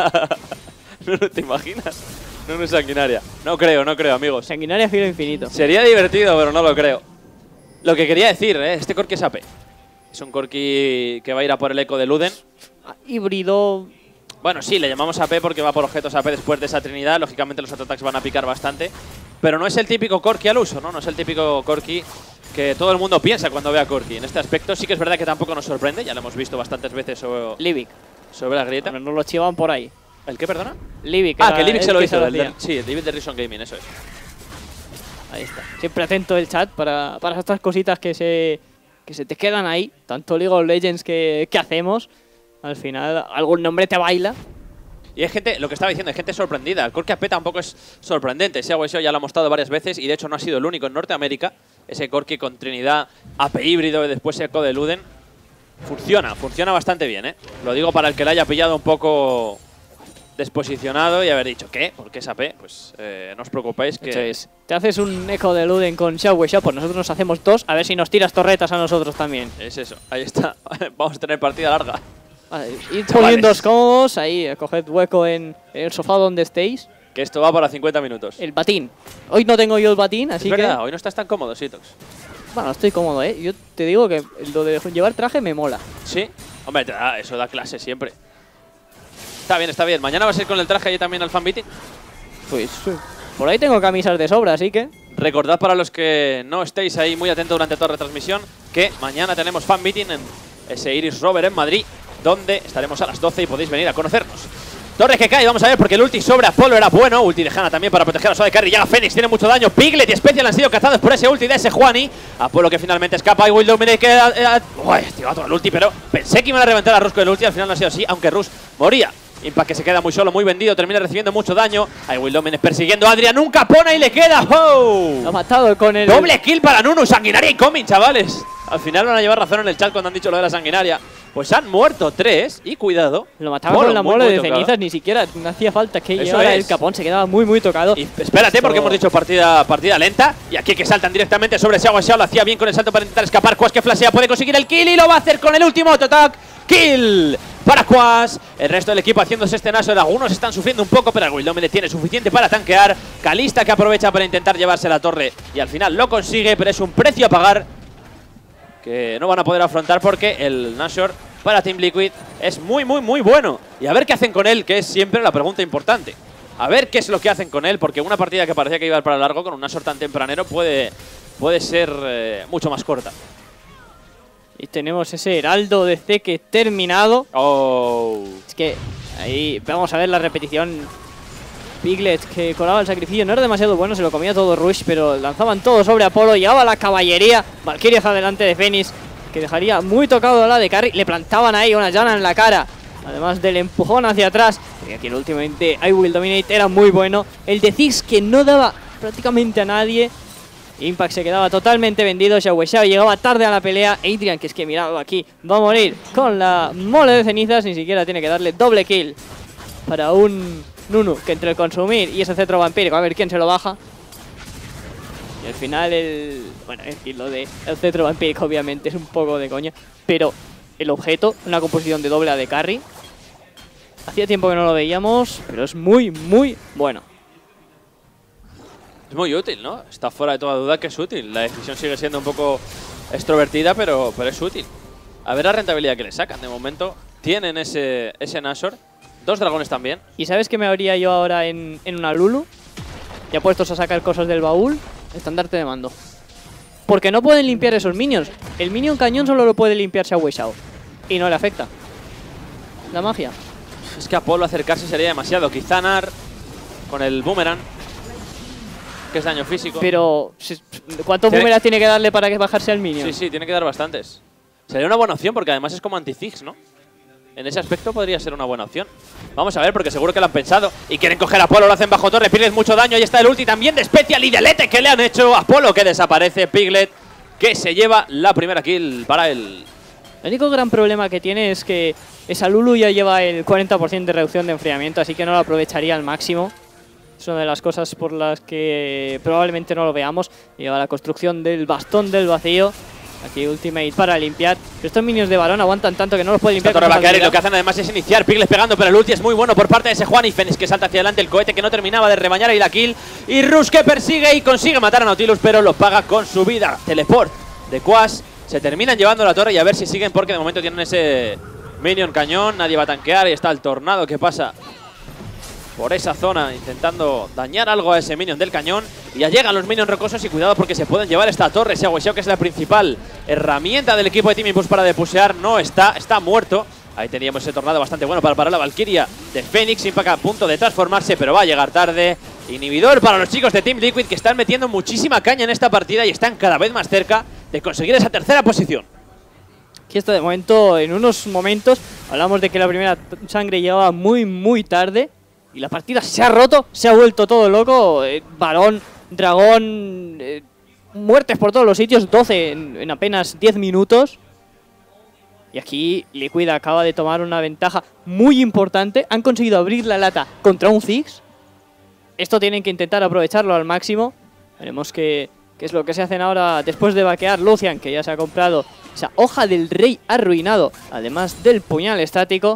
Nunu, ¿te imaginas? Nunu sanguinaria. No creo, amigos. Sanguinaria filo infinito. Sería divertido, pero no lo creo. Lo que quería decir, este Corki es AP. Es un Corki que va a ir a por el eco de Luden. Híbrido. Bueno, sí, le llamamos AP porque va por objetos AP después de esa trinidad. Lógicamente los autoataques van a picar bastante. Pero no es el típico Corki al uso, ¿no? No es el típico Corki que todo el mundo piensa cuando ve a Corki. En este aspecto sí que es verdad que tampoco nos sorprende. Ya lo hemos visto bastantes veces sobre la grieta. No lo chivaban por ahí. ¿El qué, perdona? Livic. Que Livic se lo hizo. Sí, el Livic de Reason Gaming, eso es. Ahí está. Siempre atento el chat para estas cositas que se te quedan ahí. Tanto League of Legends que hacemos. Al final, algún nombre te baila. Y hay gente, lo que estaba diciendo, hay gente sorprendida. El Corki AP tampoco es sorprendente. Xiao Weishao ya lo ha mostrado varias veces y de hecho no ha sido el único en Norteamérica. Ese Corki con Trinidad, AP híbrido y después eco de Luden. Funciona bastante bien, Lo digo para el que le haya pillado un poco desposicionado y haber dicho, ¿qué? ¿Por qué es AP? Pues no os preocupéis que… Te haces un eco de Luden con Xiao Weishao, pues nosotros nos hacemos dos, a ver si nos tiras torretas a nosotros también. Es eso, ahí está. Vamos a tener partida larga. Vale, id poniéndoos cómodos, ahí, coged hueco en el sofá donde estéis. Que esto va para 50 minutos. El batín. Hoy no tengo yo el batín, así es verdad, que… hoy no estás tan cómodo, Sitox. Bueno, estoy cómodo, Yo te digo que lo de llevar traje me mola. ¿Sí? Hombre, eso da clase siempre. Está bien. Mañana vas a ir con el traje y también al fanbeating. Pues por ahí tengo camisas de sobra, así que… Recordad para los que no estéis ahí muy atentos durante toda la retransmisión que mañana tenemos fanbeating en ese Iris Rover en Madrid, donde estaremos a las 12 y podéis venir a conocernos. Torre que cae, vamos a ver, porque el ulti sobre Apolo era bueno. Ulti de Hanna también para proteger a Suave Carry. Llega Fénix, tiene mucho daño. Piglet y Special han sido cazados por ese ulti de ese Juani. Apolo que finalmente escapa y Will Dominate que… activado todo el ulti, pero pensé que iban a reventar a Rush con el ulti. Al final no ha sido así, aunque Rush moría. Impact que se queda muy solo, muy vendido, termina recibiendo mucho daño. Ahí Will Dominate persiguiendo a Adrian, nunca pone y le queda. ¡Oh! Lo ha matado con el… Doble kill para Nunu, sanguinaria y coming, chavales. Al final van a llevar razón en el chat cuando han dicho lo de la sanguinaria. Pues han muerto 3 y cuidado. Lo mataba con la mole de cenizas, ni siquiera no hacía falta que llegara el capón, se quedaba muy tocado. Y espérate, porque hemos dicho partida lenta. Y aquí que saltan directamente sobre Xiao Weishao, lo hacía bien con el salto para intentar escapar. Quas que flashea, puede conseguir el kill y lo va a hacer con el último auto-attack. Kill para Quas. El resto del equipo haciéndose este naso. Algunos están sufriendo un poco, pero el Will Dominate tiene suficiente para tanquear. Kalista que aprovecha para intentar llevarse la torre y al final lo consigue, pero es un precio a pagar que no van a poder afrontar porque el Nashor para Team Liquid es muy bueno. Y a ver qué hacen con él, que es siempre la pregunta importante. A ver qué es lo que hacen con él, porque una partida que parecía que iba para largo con un Nashor tan tempranero puede ser mucho más corta. Y tenemos ese heraldo de Zeke terminado. Oh. Es que ahí vamos a ver la repetición. Piglet que colaba el sacrificio, no era demasiado bueno, se lo comía todo Rush, pero lanzaban todo sobre Apolo, llegaba la caballería, Valkyria hacia adelante de Fénix, que dejaría muy tocado a la de Carry, le plantaban ahí una llana en la cara, además del empujón hacia atrás, y aquí el últimamente I Will Dominate era muy bueno, el de Ziggs que no daba prácticamente a nadie, Impact se quedaba totalmente vendido, Xiao Xiao llegaba tarde a la pelea, Adrian, que es que mirado aquí, va a morir con la mole de cenizas, ni siquiera tiene que darle doble kill para un Nunu, que entre el consumir y ese cetro vampírico, a ver quién se lo baja. Y al final bueno, es decir, lo de el cetro vampírico obviamente es un poco de coña, pero el objeto, una composición de doble AD Carry, hacía tiempo que no lo veíamos, pero es muy, muy bueno. Es muy útil, ¿no? Está fuera de toda duda que es útil. La decisión sigue siendo un poco extrovertida, pero es útil. A ver la rentabilidad que le sacan. De momento tienen ese Nashor. 2 dragones también. ¿Y sabes qué me haría yo ahora en una Lulu? Ya puestos a sacar cosas del baúl, estandarte de mando. Porque no pueden limpiar esos minions. El minion cañón solo lo puede limpiar Xiao Xiao. Y no le afecta. La magia. Es que Apolo acercarse sería demasiado. Quizá Nar con el boomerang, que es daño físico. Pero, ¿cuántos boomerangs tiene que darle para que bajarse al minion? Sí, tiene que dar bastantes. Sería una buena opción porque además es como anti-Ziggs, ¿no? En ese aspecto podría ser una buena opción. Vamos a ver, porque seguro que lo han pensado. Y quieren coger a Apolo, lo hacen bajo torre. Piglet mucho daño. Ahí está el ulti también de Special y de Lete que le han hecho. Apolo que desaparece. Piglet que se lleva la primera kill para él. El único gran problema que tiene es que esa Lulu ya lleva el 40% de reducción de enfriamiento, así que no lo aprovecharía al máximo. Es una de las cosas por las que probablemente no lo veamos. Lleva la construcción del bastón del vacío. Aquí ultimate para limpiar. Pero estos minions de varón aguantan tanto que no los puede limpiar. Torre va a caer y lo que hacen además es iniciar. Piglet pegando, pero el ulti es muy bueno por parte de ese Juan y Fénix que salta hacia adelante. El cohete que no terminaba de rebañar ahí la kill. Y Rush que persigue y consigue matar a Nautilus, pero lo paga con su vida. Teleport de Quas. Se terminan llevando la torre y a ver si siguen porque de momento tienen ese minion cañón. Nadie va a tanquear. Y está el tornado que pasa por esa zona intentando dañar algo a ese minion del cañón. Y ya llegan los minions rocosos y cuidado porque se pueden llevar esta torre. Xiao Xiao, que es la principal herramienta del equipo de Team Impulse para depusear, no está muerto. Ahí teníamos ese tornado bastante bueno para parar la Valkyria de Fénix. Impact a punto de transformarse, pero va a llegar tarde. Inhibidor para los chicos de Team Liquid, que están metiendo muchísima caña en esta partida y están cada vez más cerca de conseguir esa tercera posición. Aquí está de momento, en unos momentos, hablamos de que la primera sangre llegaba muy, muy tarde. Y la partida se ha roto, se ha vuelto todo loco. Varón, dragón, muertes por todos los sitios, 12 en apenas 10 minutos. Y aquí Liquid acaba de tomar una ventaja muy importante. Han conseguido abrir la lata contra un Ziggs. Esto tienen que intentar aprovecharlo al máximo. Veremos qué es lo que se hacen ahora después de vaquear Lucian, que ya se ha comprado esa hoja del rey arruinado, además del puñal estático.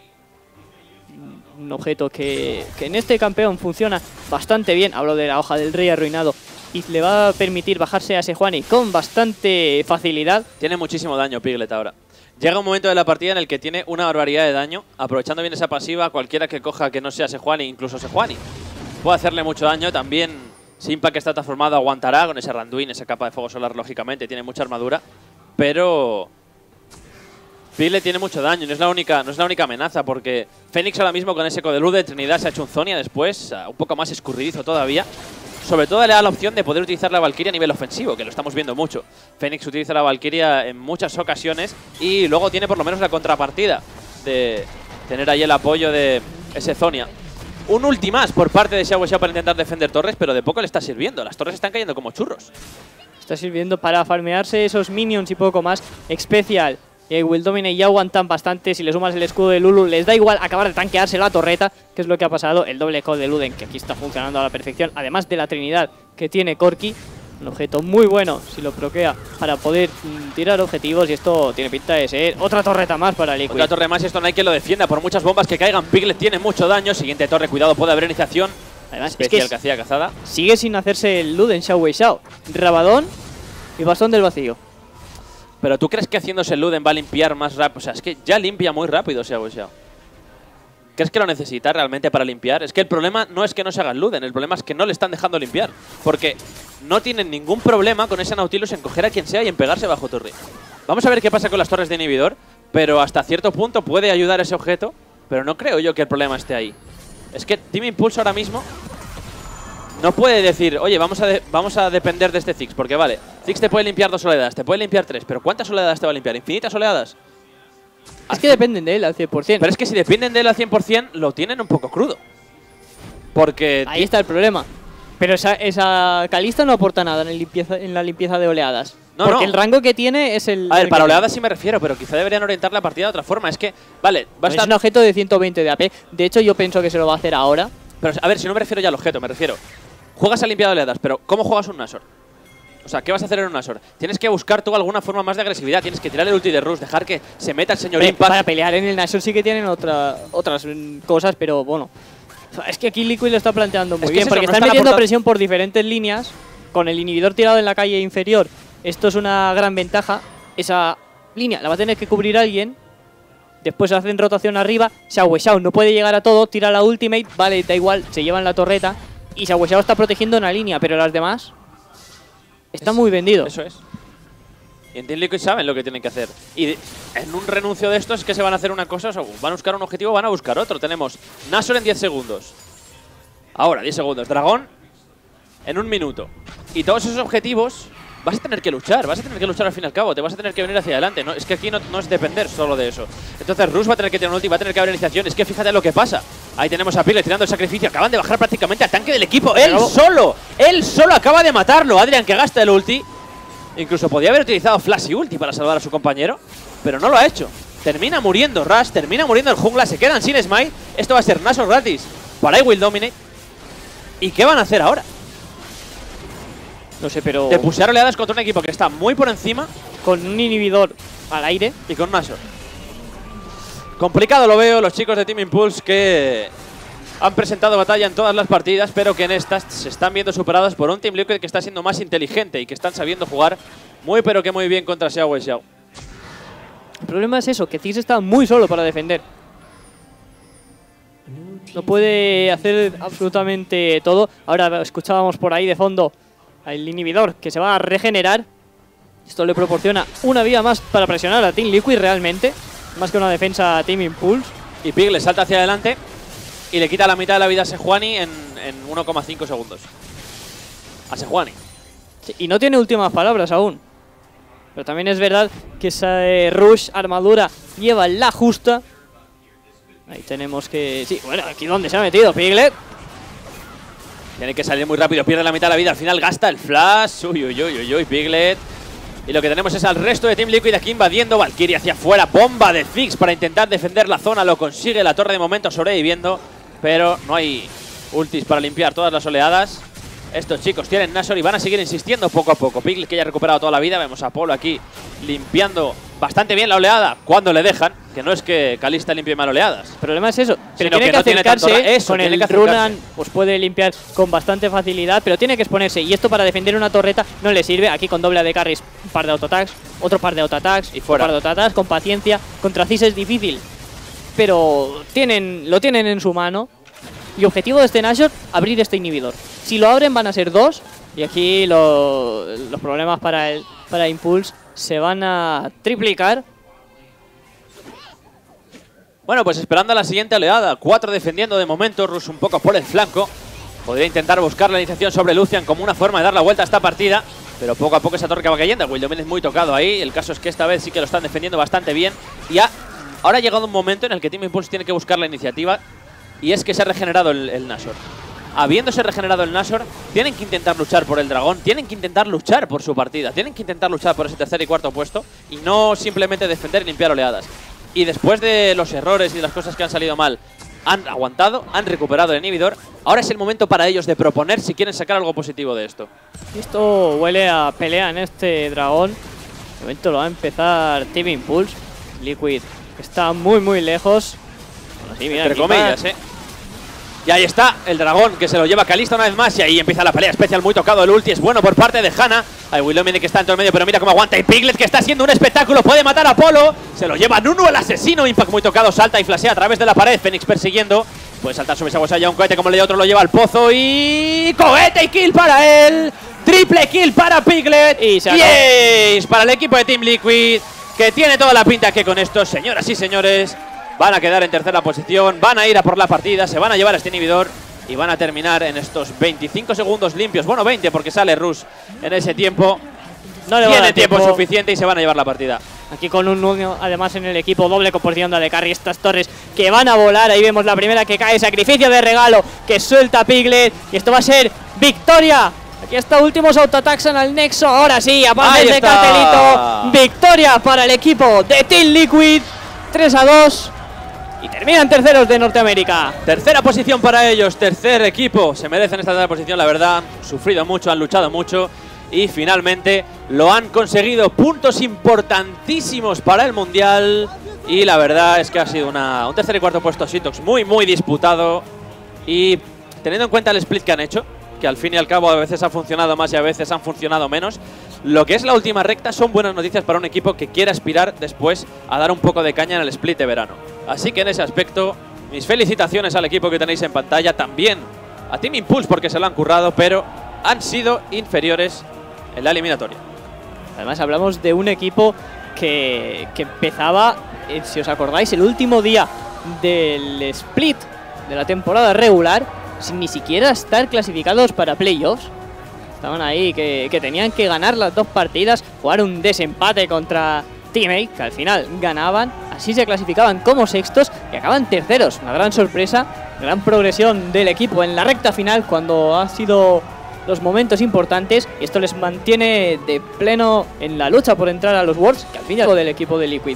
Un objeto que en este campeón funciona bastante bien. Hablo de la hoja del rey arruinado. Y le va a permitir bajarse a Sejuani con bastante facilidad. Tiene muchísimo daño Piglet ahora. Llega un momento de la partida en el que tiene una barbaridad de daño. Aprovechando bien esa pasiva, cualquiera que coja que no sea Sejuani, incluso Sejuani, puede hacerle mucho daño. También Simpa, que está transformado, aguantará con ese Randuin, esa capa de fuego solar, lógicamente. Tiene mucha armadura. Pero Piglet tiene mucho daño, no es la única amenaza, porque Fénix ahora mismo con ese Codelú de Trinidad se ha hecho un Zonia después, un poco más escurridizo todavía. Sobre todo le da la opción de poder utilizar la Valkyria a nivel ofensivo, que lo estamos viendo mucho. Fénix utiliza la Valkyria en muchas ocasiones y luego tiene por lo menos la contrapartida de tener ahí el apoyo de ese Zonia. Un ulti más por parte de Xiao Xiao para intentar defender torres, pero de poco le está sirviendo. Las torres están cayendo como churros. Está sirviendo para farmearse esos minions y poco más. Especial y Will Dominate ya aguantan bastante. Si le sumas el escudo de Lulu, les da igual acabar de tanquearse la torreta, que es lo que ha pasado. El doble eco de Luden, que aquí está funcionando a la perfección, además de la Trinidad que tiene Corki. Un objeto muy bueno si lo proquea para poder tirar objetivos. Y esto tiene pinta de ser otra torreta más para Liquid. Otra torre más y esto no hay que lo defienda. Por muchas bombas que caigan, Piglet tiene mucho daño. Siguiente torre, cuidado, puede haber iniciación. Además, especial es que hacía cazada. Sigue sin hacerse el Luden Xiao Xiao. Rabadón y bastón del vacío. Pero ¿tú crees que haciéndose el Luden va a limpiar más rápido? O sea, es que ya limpia muy rápido Xiao Xiao. ¿Crees que lo necesita realmente para limpiar? Es que el problema no es que no se haga el Luden, el problema es que no le están dejando limpiar. Porque no tienen ningún problema con ese Nautilus en coger a quien sea y en pegarse bajo torre. Vamos a ver qué pasa con las torres de inhibidor, pero hasta cierto punto puede ayudar ese objeto, pero no creo yo que el problema esté ahí. Es que Team Impulse ahora mismo no puede decir, oye, vamos a depender de este Ziggs, porque vale, Ziggs te puede limpiar 2 oleadas, te puede limpiar 3, pero ¿cuántas oleadas te va a limpiar? ¿Infinitas oleadas? Es que dependen de él al 100%. Pero es que si dependen de él al 100%, lo tienen un poco crudo. Porque ahí está el problema. Pero esa Kalista no aporta nada en la limpieza de oleadas. No, porque no. el rango que tiene es el... A ver, el para que oleadas sí me refiero, pero quizá deberían orientar la partida de otra forma. Es que, vale, va a es estar... un objeto de 120 de AP. De hecho, yo pienso que se lo va a hacer ahora. Pero, a ver, si no me refiero ya al objeto, me refiero... Juegas a limpiar oleadas, pero ¿cómo juegas un Nashor? O sea, ¿qué vas a haer en un Nashor? Tienes que buscar tú alguna forma más de agresividad. Tienes que tirar el ulti de Rush, dejar que se meta el señor Impact. Para pelear en el Nashor sí que tienen otras cosas, pero bueno. O sea, es que aquí Liquid lo está planteando muy bien, porque están metiendo presión por diferentes líneas. Con el inhibidor tirado en la calle inferior, esto es una gran ventaja. Esa línea la va a tener que cubrir alguien. Después hacen rotación arriba. Xiao Weixiao no puede llegar a todo, tira la ultimate, vale, da igual, se llevan la torreta. Y Xiao Weixiao está protegiendo una línea, pero las demás están muy vendidos. Eso es. Y en Team Liquid saben lo que tienen que hacer. Y en un renuncio de estos es que se van a hacer una cosa, o sea, van a buscar un objetivo, van a buscar otro. Tenemos Nashor en 10 segundos. Ahora, 10 segundos. Dragón en 1 minuto. Y todos esos objetivos vas a tener que luchar. Vas a tener que luchar al fin y al cabo. Te vas a tener que venir hacia adelante. No, es que aquí no es depender solo de eso. Entonces Rush va a tener que tener un ulti, va a tener que haber iniciación. Es que fíjate lo que pasa. Ahí tenemos a Piglet tirando el sacrificio. Acaban de bajar prácticamente al tanque del equipo. ¡Él solo! ¡Él solo acaba de matarlo! Adrian, que gasta el ulti. Incluso podía haber utilizado Flash y ulti para salvar a su compañero, pero no lo ha hecho. Termina muriendo Rush, termina muriendo el jungla, se quedan sin smite. Esto va a ser Nashor gratis para I Will Dominate. ¿Y qué van a hacer ahora? No sé, pero... De pushear oleadas contra un equipo que está muy por encima. Con un inhibidor al aire. Y con Nashor. Complicado lo veo, los chicos de Team Impulse que han presentado batalla en todas las partidas, pero que en estas se están viendo superados por un Team Liquid que está siendo más inteligente y que están sabiendo jugar muy pero que muy bien contra Xiao Weixiao. El problema es eso, que Ziggs está muy solo para defender. No puede hacer absolutamente todo. Ahora escuchábamos por ahí de fondo al inhibidor que se va a regenerar. Esto le proporciona una vía más para presionar a Team Liquid realmente, más que una defensa a Team Impulse. Y Piglet salta hacia adelante y le quita la mitad de la vida a Sejuani en 1,5 segundos. A Sejuani. Sí, y no tiene últimas palabras aún. Pero también es verdad que esa Rush armadura lleva la justa. Ahí tenemos que... Sí, bueno, aquí donde se ha metido Piglet. Tiene que salir muy rápido, pierde la mitad de la vida. Al final gasta el flash. Uy, uy, uy, uy, uy, Piglet. Y lo que tenemos es al resto de Team Liquid aquí invadiendo. Valkyrie hacia afuera, bomba de Ziggs para intentar defender la zona. Lo consigue, la torre de momento sobreviviendo, pero no hay ultis para limpiar todas las oleadas. Estos chicos tienen Nashor y van a seguir insistiendo poco a poco. Piglet que ya ha recuperado toda la vida. Vemos a Polo aquí limpiando bastante bien la oleada cuando le dejan. Que no es que Kalista limpie mal oleadas. El problema es eso. Pero Sino tiene que no tiene tanto acercarse. eso, con tiene el que acercarse. Runan pues puede limpiar con bastante facilidad, pero tiene que exponerse. Y esto para defender una torreta no le sirve. Aquí con doble de carries, un par de autoattacks, otro par de autoattacks Y fuera. Un par de autoattacks con paciencia. Contra Ziggs es difícil, pero lo tienen en su mano. Y objetivo de este Nashor, abrir este inhibidor. Si lo abren van a ser 2. Y aquí los problemas para Impulse se van a triplicar. Bueno, pues esperando a la siguiente oleada. 4 defendiendo de momento. Rush un poco por el flanco. Podría intentar buscar la iniciación sobre Lucian como una forma de dar la vuelta a esta partida. Pero poco a poco esa torre que va cayendo. Will Dominate es muy tocado ahí. El caso es que esta vez sí que lo están defendiendo bastante bien. Y ahora ha llegado un momento en el que Team Impulse tiene que buscar la iniciativa. Y es que se ha regenerado el Nashor. Habiéndose regenerado el Nashor, tienen que intentar luchar por el dragón, tienen que intentar luchar por su partida, tienen que intentar luchar por ese tercer y cuarto puesto y no simplemente defender y limpiar oleadas. Y después de los errores y de las cosas que han salido mal, han aguantado, han recuperado el inhibidor. Ahora es el momento para ellos de proponer si quieren sacar algo positivo de esto. Esto huele a pelea en este dragón. De momento lo va a empezar Team Impulse. Liquid está muy muy lejos. Bueno, sí, mira, Entre aquí comillas, Y ahí está el dragón que se lo lleva Kalista una vez más. Y ahí empieza la pelea especial, muy tocado el ulti. Es bueno por parte de Hanna. Hay Will Dominate que está en todo el medio, pero mira cómo aguanta. Y Piglet que está haciendo un espectáculo. Puede matar a Polo. Se lo lleva Nunu el asesino. Impact muy tocado, salta y flashea a través de la pared. Fénix persiguiendo. Puede saltar sobre esa ya un cohete como el de otro. Lo lleva al pozo y... ¡cohete y kill para él! ¡Triple kill para Piglet! Y se ¡Yes! Para el equipo de Team Liquid. que tiene toda la pinta que con esto, señoras y señores, van a quedar en tercera posición, van a ir a por la partida, se van a llevar este inhibidor y van a terminar en estos 25 segundos limpios. Bueno, 20 porque sale Rush en ese tiempo. No le va a Tiene dar tiempo tiempo. suficiente y se van a llevar la partida. Aquí con un 1 además en el equipo, doble composición de AD Carry, estas torres que van a volar. Ahí vemos la primera que cae, sacrificio de regalo que suelta Piglet. Y esto va a ser victoria. Aquí está, últimos autoataxan al Nexo. Ahora sí, aparte Ahí de está. cartelito, victoria para el equipo de Team Liquid. 3-2. Y terminan terceros de Norteamérica. Tercera posición para ellos, tercer equipo. Se merecen esta tercera posición, la verdad. Han sufrido mucho, han luchado mucho. Y finalmente lo han conseguido. Puntos importantísimos para el Mundial. Y la verdad es que ha sido un tercer y cuarto puesto Sitox muy, muy disputado. Y teniendo en cuenta el split que han hecho, que al fin y al cabo a veces ha funcionado más y a veces han funcionado menos, lo que es la última recta son buenas noticias para un equipo que quiere aspirar después a dar un poco de caña en el split de verano. Así que en ese aspecto, mis felicitaciones al equipo que tenéis en pantalla. También a Team Impulse porque se lo han currado, pero han sido inferiores en la eliminatoria. Además hablamos de un equipo que empezaba, si os acordáis, el último día del split de la temporada regular, sin ni siquiera estar clasificados para playoffs. Estaban ahí que tenían que ganar las dos partidas, jugar un desempate contra Teammate, que al final ganaban, así se clasificaban como sextos y acaban terceros. Una gran sorpresa, gran progresión del equipo en la recta final cuando han sido los momentos importantes, y esto les mantiene de pleno en la lucha por entrar a los Worlds, que al fin y al cabo del equipo de Liquid.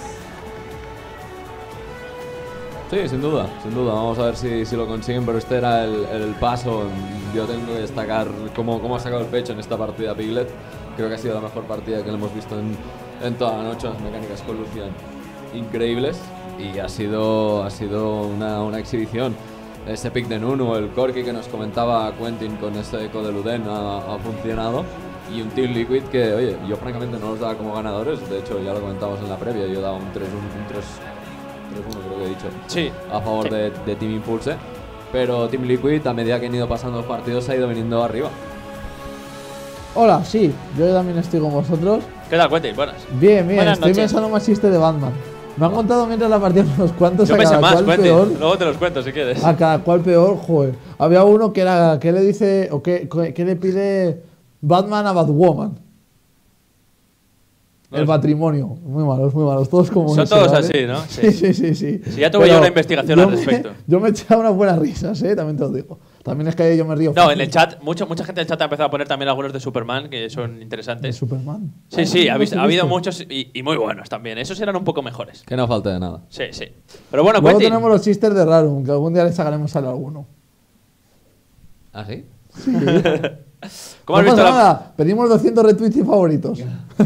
Sí, sin duda, sin duda. Vamos a ver si lo consiguen, pero este era el paso. Yo tengo que destacar cómo ha sacado el pecho en esta partida Piglet. Creo que ha sido la mejor partida que le hemos visto en toda la noche. Las mecánicas con Lucian increíbles y ha sido una exhibición. Ese pick de Nunu, el Corki que nos comentaba Quentin con ese eco de Luden ha funcionado. Y un Team Liquid que, oye, yo francamente no los daba como ganadores. De hecho, ya lo comentamos en la previa, yo daba un 3-1, creo que he dicho, Sí. a favor de Team Impulse. Pero Team Liquid, a medida que han ido pasando los partidos, ha ido viniendo arriba. Hola, sí, yo también estoy con vosotros. ¿Qué tal, Quentin? Buenas. Bien, bien, Buenas estoy noches. pensando más chiste de Batman. Me han contado mientras la partida unos cuantos Yo a pensé cada más, cual Quentin. peor. Luego te los cuento si quieres. A cada cual peor, joder. Había uno que era, ¿qué le dice, o qué le pide Batman a Batwoman? El matrimonio. Muy malos, todos como Son ese, todos ¿vale? así, ¿no? Sí, sí, sí, sí. Sí, ya tuve yo una investigación al respecto. Yo me he echado unas buenas risas, también te lo digo. También es que yo me río. No, fácil. en el chat, mucha gente del chat ha empezado a poner también algunos de Superman que son ¿De interesantes. Superman? Sí, sí, no ha los he habido visto. muchos y muy buenos también. Esos eran un poco mejores. Que no falte de nada. Sí, sí. Pero bueno, Luego Quentin. tenemos los chistes de Rarum, que algún día les sacaremos a alguno. ¿Ah, sí? ¿Cómo has No visto pasa la.? nada, pedimos 200 retweets y favoritos.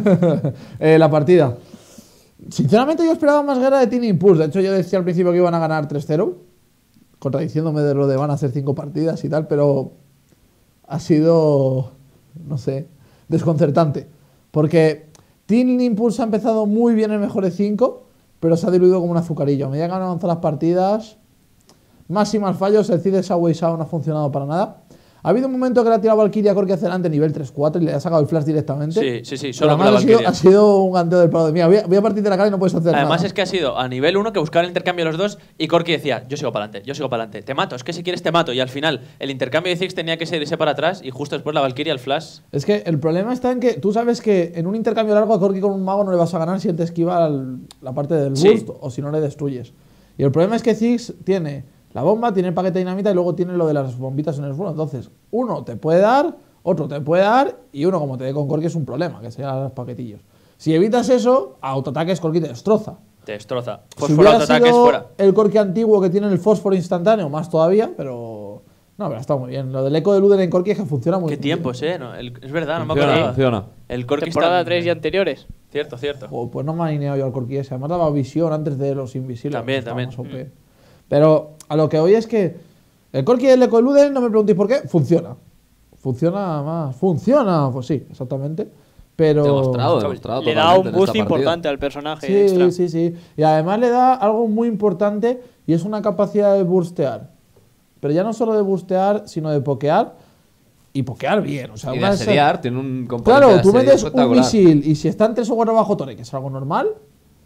La partida. Sinceramente yo esperaba más guerra de Team Impulse. De hecho yo decía al principio que iban a ganar 3-0, contradiciéndome de lo de van a hacer 5 partidas y tal, pero ha sido, no sé, desconcertante. Porque Team Impulse ha empezado muy bien el mejor de 5, pero se ha diluido como un azucarillo. A medida que han avanzado las partidas, más y más fallos. El Cid Subway Sound no ha funcionado para nada. Ha habido un momento que le ha tirado Valkyria a Corki hacia adelante nivel 3-4 y le ha sacado el flash directamente. Sí, Pero solo con la además Valkyria. ha sido un ganteo del palo de mía. Voy a partir de la cara y no puedes hacer Además nada. es que ha sido a nivel 1 que buscar el intercambio de los dos y Corki decía, yo sigo para adelante, yo sigo para adelante, te mato, es que si quieres te mato. Y al final el intercambio de Ziggs tenía que irse para atrás y justo después la Valkyria, el flash. Es que el problema está en que tú sabes que en un intercambio largo a Corki con un mago no le vas a ganar si él te esquiva la parte del Sí. burst o si no le destruyes. Y el problema es que Ziggs tiene la bomba, tiene el paquete de dinamita y luego tiene lo de las bombitas en el suelo. Entonces, uno te puede dar, otro te puede dar y uno como te dé con Corki es un problema, que sean los paquetillos. Si evitas eso, a autoataques Corki te destroza. Te destroza. Si Fósforo, hubiera autoataques, sido fuera. el Corki antiguo que tiene el fósforo instantáneo, más todavía, pero. No, pero está muy bien. Lo del eco de Luden en Corki es que funciona muy Qué bien. tiempos, ¿no? Es verdad, no me Funciona, acordaba. funciona. El Corki Temporada está- 3 y anteriores. Cierto, cierto. Pues no me ha alineado yo al Corki ese. Además daba visión antes de los invisibles. También, Estaba también. más OP. Pero a lo que voy es que el Corki del eco de Luden, no me preguntéis por qué, funciona. Funciona más. Funciona, pues sí, exactamente. Pero. Demostrado Le da totalmente un en esta boost partida. importante al personaje Sí, extra. sí, sí. Y además le da algo muy importante y es una capacidad de burstear. Pero ya no solo de burstear, sino de pokear. Y pokear bien. O sea, Y de una asediar, tiene un componente Claro, de tú asedio metes un espectacular. misil y si están 3 o 4 bajo torre, que es algo normal,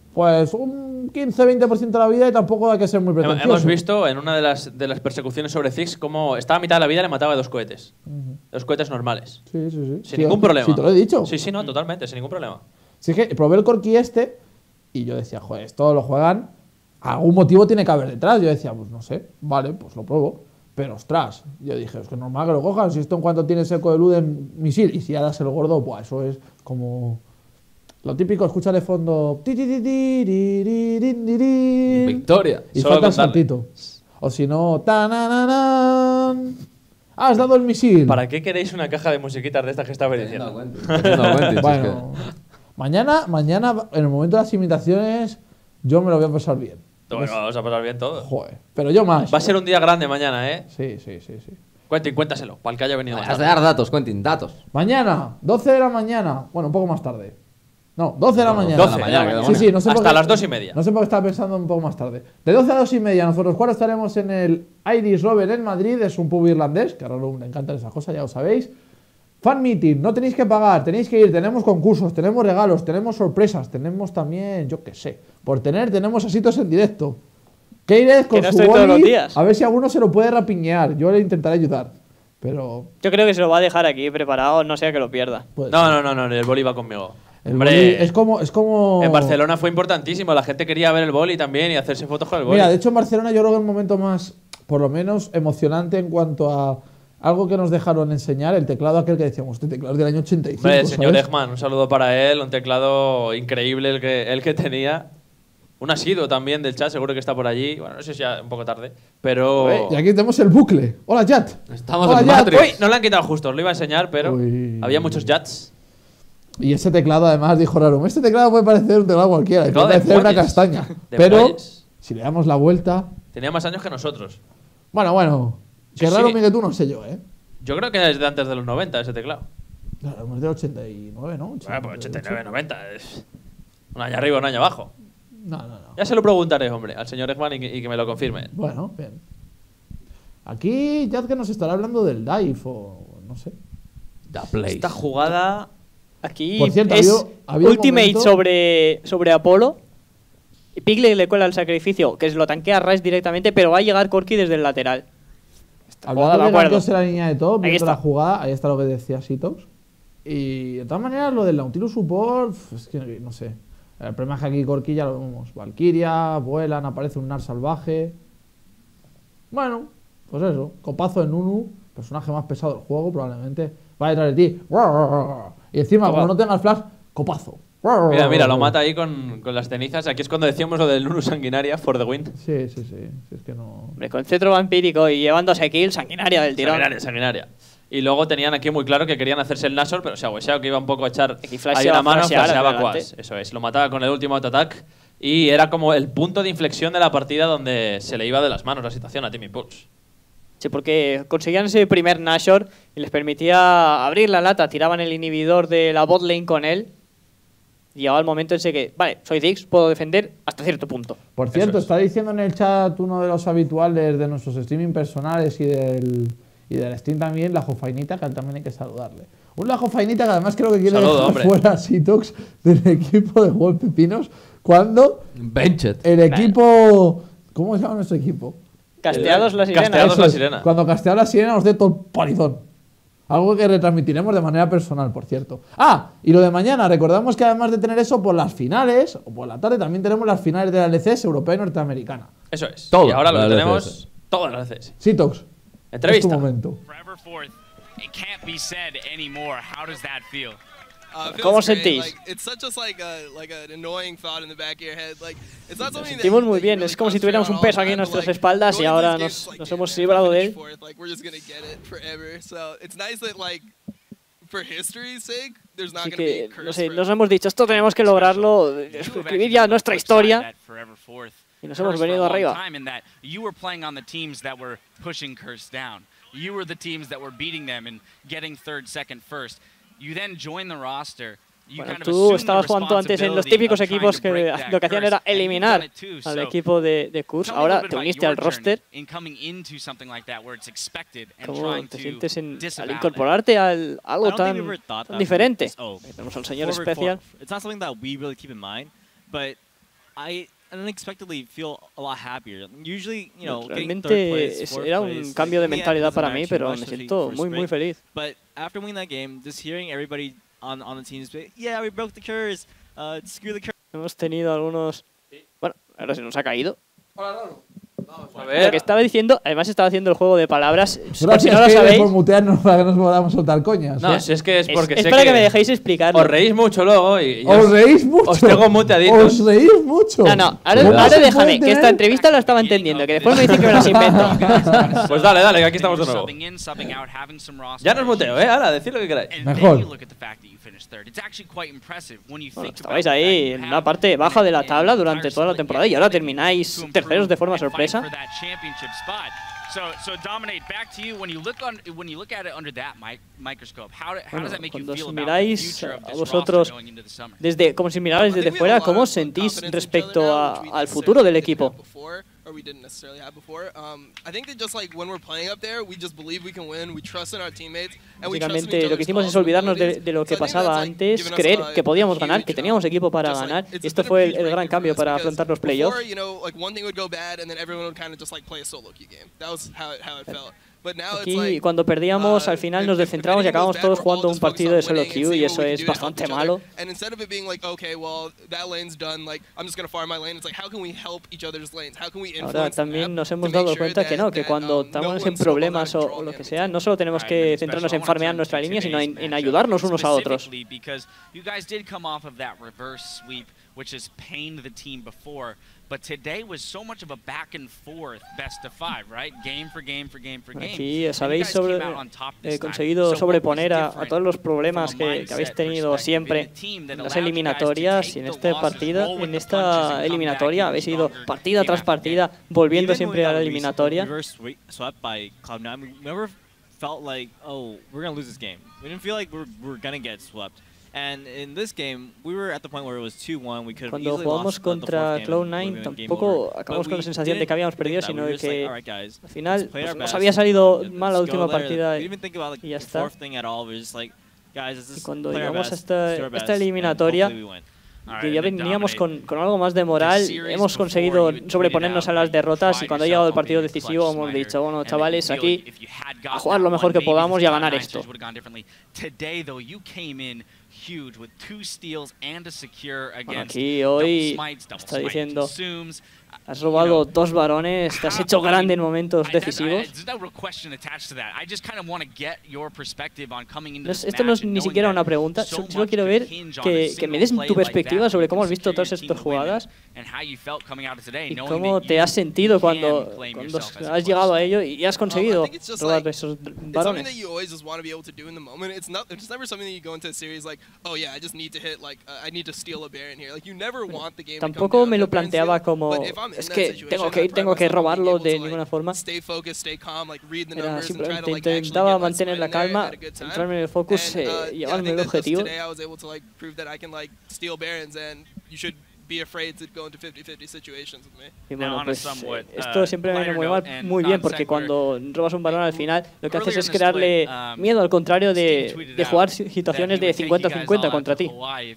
Pues un 15-20% de la vida y tampoco hay que ser muy pretencioso. Hemos visto en una de las persecuciones sobre Ziggs cómo estaba a mitad de la vida y le mataba 2 cohetes. 2 cohetes normales. Sí, sí, sí. Sin ningún problema. Sí, te lo he dicho. Sí, sí, no, totalmente, sin ningún problema. Sí, es que probé el Corki este y yo decía, joder, esto lo juegan, algún motivo tiene que haber detrás. Yo decía, pues no sé, vale, pues lo pruebo. Pero ostras, yo dije, es que es normal que lo cojan. Si esto en cuanto tiene seco de luz en misil y si ya das el gordo, pues eso es como lo típico, escucha de fondo. Victoria. Y Solo falta el contarle. saltito. O si no, tanananan. Has dado el misil. ¿Para qué queréis una caja de musiquitas de estas que estaba diciendo? Bueno, mañana, en el momento de las imitaciones, yo me lo voy a pasar bien. Bueno, vamos a pasar bien todo. Joder, pero yo más. Va a ser un día grande mañana, ¿eh? Sí, sí, sí, sí. Quentin, cuéntaselo, para el que haya venido más Has de tarde. dar datos, Quentin, datos. Mañana, 12 de la mañana. Bueno, un poco más tarde. No, 12 de la mañana. 12 de la mañana, Sí, sí, no sé por hasta qué- las 2:30. No sé por qué estaba pensando un poco más tarde. De 12 a 2:30, nosotros cuatro estaremos en el Irish Rover en Madrid. Es un pub irlandés, que a Raúl le encantan esas cosas, ya lo sabéis. Fan meeting, no tenéis que pagar, tenéis que ir. Tenemos concursos, tenemos regalos, tenemos sorpresas, tenemos también, yo qué sé. Por tener, tenemos asitos en directo. Keirez con Que no su estoy todos los boli, días. a ver si alguno se lo puede rapiñear. Yo le intentaré ayudar. Pero. Yo creo que se lo va a dejar aquí preparado, no sea que lo pierda. puede No, ser. no, el boli va conmigo. El Hombre, boli es como. en Barcelona fue importantísimo. La gente quería ver el boli también y hacerse fotos con el boli. Mira, de hecho en Barcelona yo creo que el momento más, por lo menos, emocionante en cuanto a algo que nos dejaron enseñar, el teclado aquel que decíamos, este teclado es del año 85. Hombre, el señor ¿sabes? Ekman, un saludo para él. Un teclado increíble el que tenía. Un asiduo también del chat, seguro que está por allí. Bueno, no sé si ya un poco tarde. Pero. Y aquí tenemos el bucle. Hola, Jat. Estamos Hola, en Jat. Matrix. Uy, no le han quitado justo, os lo iba a enseñar, pero Uy. había muchos jats. Y ese teclado, además, dijo Rarum, este teclado puede parecer un teclado cualquiera, y Teclado puede de parecer una muelles. castaña. De Pero, muelles. si le damos la vuelta. Tenía más años que nosotros. Bueno. Sí, Que raro, sí. Miguel, tú no sé yo, ¿eh? Yo creo que es de antes de los 90 ese teclado. Claro, es del 89, ¿no? Bueno, pues 89, 90. Es un año arriba, un año abajo. No. Ya se lo preguntaré, hombre, al señor Ekman y que me lo confirme. Bueno, bien. Aquí, Jat que nos estará hablando del dive o no sé. The Place. Esta jugada. Aquí Por cierto, es había un Ultimate momento- sobre Apolo. Y Piglet le cuela el sacrificio, que lo tanquea Rice directamente, pero va a llegar Corki desde el lateral. jugada Hablando me de acuerdo. gankeos en la línea de top, Ahí viendo la está. jugada, ahí está lo que decía Sitox. Y de todas maneras, lo del Nautilus Support, es que no sé. El problema es que aquí Corki ya lo vemos. Valkyria, vuelan, aparece un Nar salvaje. Bueno, pues eso. Copazo en Nunu, personaje más pesado del juego, probablemente. Va detrás de ti. Y encima, como no tengas flash, copazo. Mira, lo mata ahí con las cenizas. Aquí es cuando decíamos lo del Nunu sanguinaria for the win. Sí. Si es que no. Hombre, con cetro vampírico y llevándose kill, sanguinaria del tirón. Sanguinaria. Y luego tenían aquí muy claro que querían hacerse el Nashor, pero se ha hueseado que iba un poco a echar Aquí ahí flasheaba, una mano, flasheaba flasheaba adelante. Quas. Eso es, lo mataba con el último auto-attack. Y era como el punto de inflexión de la partida donde se le iba de las manos la situación a Team Impulse. Sí, porque conseguían ese primer Nashor y les permitía abrir la lata, tiraban el inhibidor de la bot lane con él. Y llegaba el momento en ese que, vale, soy Ziggs, puedo defender hasta cierto punto. Por cierto, Eso es. está diciendo en el chat uno de los habituales de nuestros streaming personales y del stream también, la Jofainita, que también hay que saludarle. Un la Jofainita que además creo que quiere Saludo, dejar hombre. fuera a Sitox del equipo de World Pepinos cuando Benched. el equipo... ¿Cómo se llama nuestro equipo? Casteados la sirena. Casteados Eso la es, sirena. Cuando Casteado la sirena nos dé todo el palizón. Algo que retransmitiremos de manera personal, por cierto. Ah, y lo de mañana, recordamos que además de tener eso, por las finales, o por la tarde, también tenemos las finales de la LCS europea y norteamericana. Eso es. Todo, Y ahora lo la que LCS. tenemos, todas las veces. Sitox, Entrevista. es tu momento. Forever fourth. It can't be said anymore. How does that feel? Feels ¿Cómo great. sentís? Like, it's such just like an annoying thought in the back of your head. Like, it's not something that sentimos you- muy that you bien, really es como si concentrate tuviéramos on un all the peso aquí time, en but, nuestras like, espaldas y going into ahora these nos games, like, nos damn, hemos if I librado de finish él. fourth, like, we're just gonna get it forever. So it's nice that like for history's sake, there's not Así gonna be que, a curse no sé, for nos hemos dicho, esto tenemos que lograrlo, escribir ya nuestra historia. Y nos hemos venido arriba. You were playing on the teams that were pushing Curse down. You were the teams that were beating them and getting third, second, first. You then join the roster. You Bueno, kind of tú assume the estabas jugando antes en los responsibility típicos of trying equipos to que break that lo que hacían curse, era and you've eliminar done it too, al so equipo de Kurz. tell me a Ahora little bit te about uniste al your roster. journey in coming into something like that where it's expected and ¿Cómo trying te to sientes al disavow it. incorporarte a algo I don't think tan, we ever thought tan that diferente? was, oh, Tenemos al señor forward especial. It's not something that we really keep in mind, but I unexpectedly feel a lot happier. Usually, you know, getting third Realmente place, fourth era place, un cambio de for me, mentalidad doesn't para matter mí, too pero much, me especially siento for muy, muy sprint. feliz. But after winning that game, just hearing everybody on the team say, yeah, we broke the curse, screw the curse. Hemos tenido algunos... Bueno, ahora se nos ha caído. A Lo ver. que estaba diciendo, además estaba haciendo el juego de palabras. Por Gracias, si no lo Kevin, sabéis, por mutearnos para que nos podamos soltar coñas. No, si es que es porque es sé para que me dejéis explicarlo. os reís mucho luego y Os reís mucho. os tengo muteaditos. Os reís mucho. No, ahora ¿Cómo se déjame, puede que esta tener? entrevista la estaba entendiendo, que después me dicen que me las invento. Pues dale, dale, que aquí estamos de nuevo. Subbing in, subbing out, having some roster Ya no os muteo, issues. ahora, decid lo que queráis. And Mejor. then you look at the fact that you finished third. It's actually quite impressive when you Bueno, think estabais about the fact ahí you en have una parte baja de la an tabla durante entire toda la split temporada y yet ahora to termináis improve terceros de forma and fight sorpresa. for that championship spot. So Dominate, back to you. When you look at it under that microscope, how does that make you Cuando feel os about the miráis future of a this vosotros roster going into the summer? desde, como si mirarais desde fuera, ¿cómo os sentís respecto al futuro del equipo? Or we didn't necessarily have before. I think that just like when we're playing up there, we just believe we can win. We trust in our teammates, and we trust in each Básicamente lo que other's hicimos es calls and olvidarnos abilities. de lo que So I think pasaba that's, like, antes, given us creer a que podíamos huge ganar, que teníamos equipo para just, like, ganar. it's Y esto been a fue huge el gran breakthrough cambio for us para because afrontar los before, playoffs. you know, like one thing would go bad, and then everyone would kind of just like play a solo queue game. That was how it felt. But now it's Aquí like, cuando perdíamos al final nos descentramos y acabamos todos jugando un partido de solo queue y eso es bastante malo. And instead of it being like, okay, well, that lane's done, like I'm just gonna farm my lane. It's like, how can we help each other's lanes? How can we influence Ahora the también map nos to hemos make dado sure cuenta que no, que that, cuando no estamos en one's problemas solo o lo not que a sea, no solo tenemos que Right, centrarnos especially en I wanna farmear turn nuestra to línea, sino today's en matchup ayudarnos unos a otros. specifically because you guys did come off of that reverse sweep, which has pained the team before. But today was so much of a back and forth best of five, right? Game for game for game for game. Aquí os And you habéis guys came out on top this time. conseguido So what was sobreponer a different todos los problemas from a que habéis mindset tenido perspective siempre in the team that en las allowed you guys to eliminatorias take y en the este losses, partido, roll with en the esta punches and come back eliminatoria even habéis ido stronger partida game tras after game. partida, volviendo Even when siempre we a la got eliminatoria. reverse swept by Cloud9, we never felt like, oh, we're gonna lose this game. We didn't feel like we're gonna get swept. And in this game, we were at the point where it was 2-1. We could have Cuando easily jugamos lost the contra fourth game and Cloud9 would've been game tampoco over. acabamos But con la we sensación de didn't que habíamos think perdido, that. sino We de were just like, que all right, guys, al final let's play our pues, nos best. había salido Let's mal la go última there. partida We y didn't even think about like y ya the está. fourth thing at all. We were just like, guys, let's Y just cuando play our llegamos a best, do our best, esta and eliminatoria, hopefully we win. que ya veníamos con algo más de moral, hemos conseguido sobreponernos a las derrotas y cuando ha llegado el partido decisivo hemos dicho, bueno chavales, aquí a jugar lo mejor que podamos y a ganar esto. Bueno, aquí hoy está diciendo, has robado dos varones, te has hecho grande en momentos decisivos. Esto no es ni siquiera una pregunta, solo quiero ver que me des tu perspectiva sobre cómo has visto todas estas jugadas y cómo te has sentido cuando has llegado a ello y has conseguido robar esos varones. Tampoco me lo planteaba como es que tengo que robarlo de ninguna forma. Era simplemente intentaba mantener la calma, centrarme en el focus y llevarme el objetivo. Y bueno, pues esto siempre me viene muy bien porque cuando robas un balón al final lo que haces es crearle miedo, al contrario de jugar situaciones de 50-50 contra ti.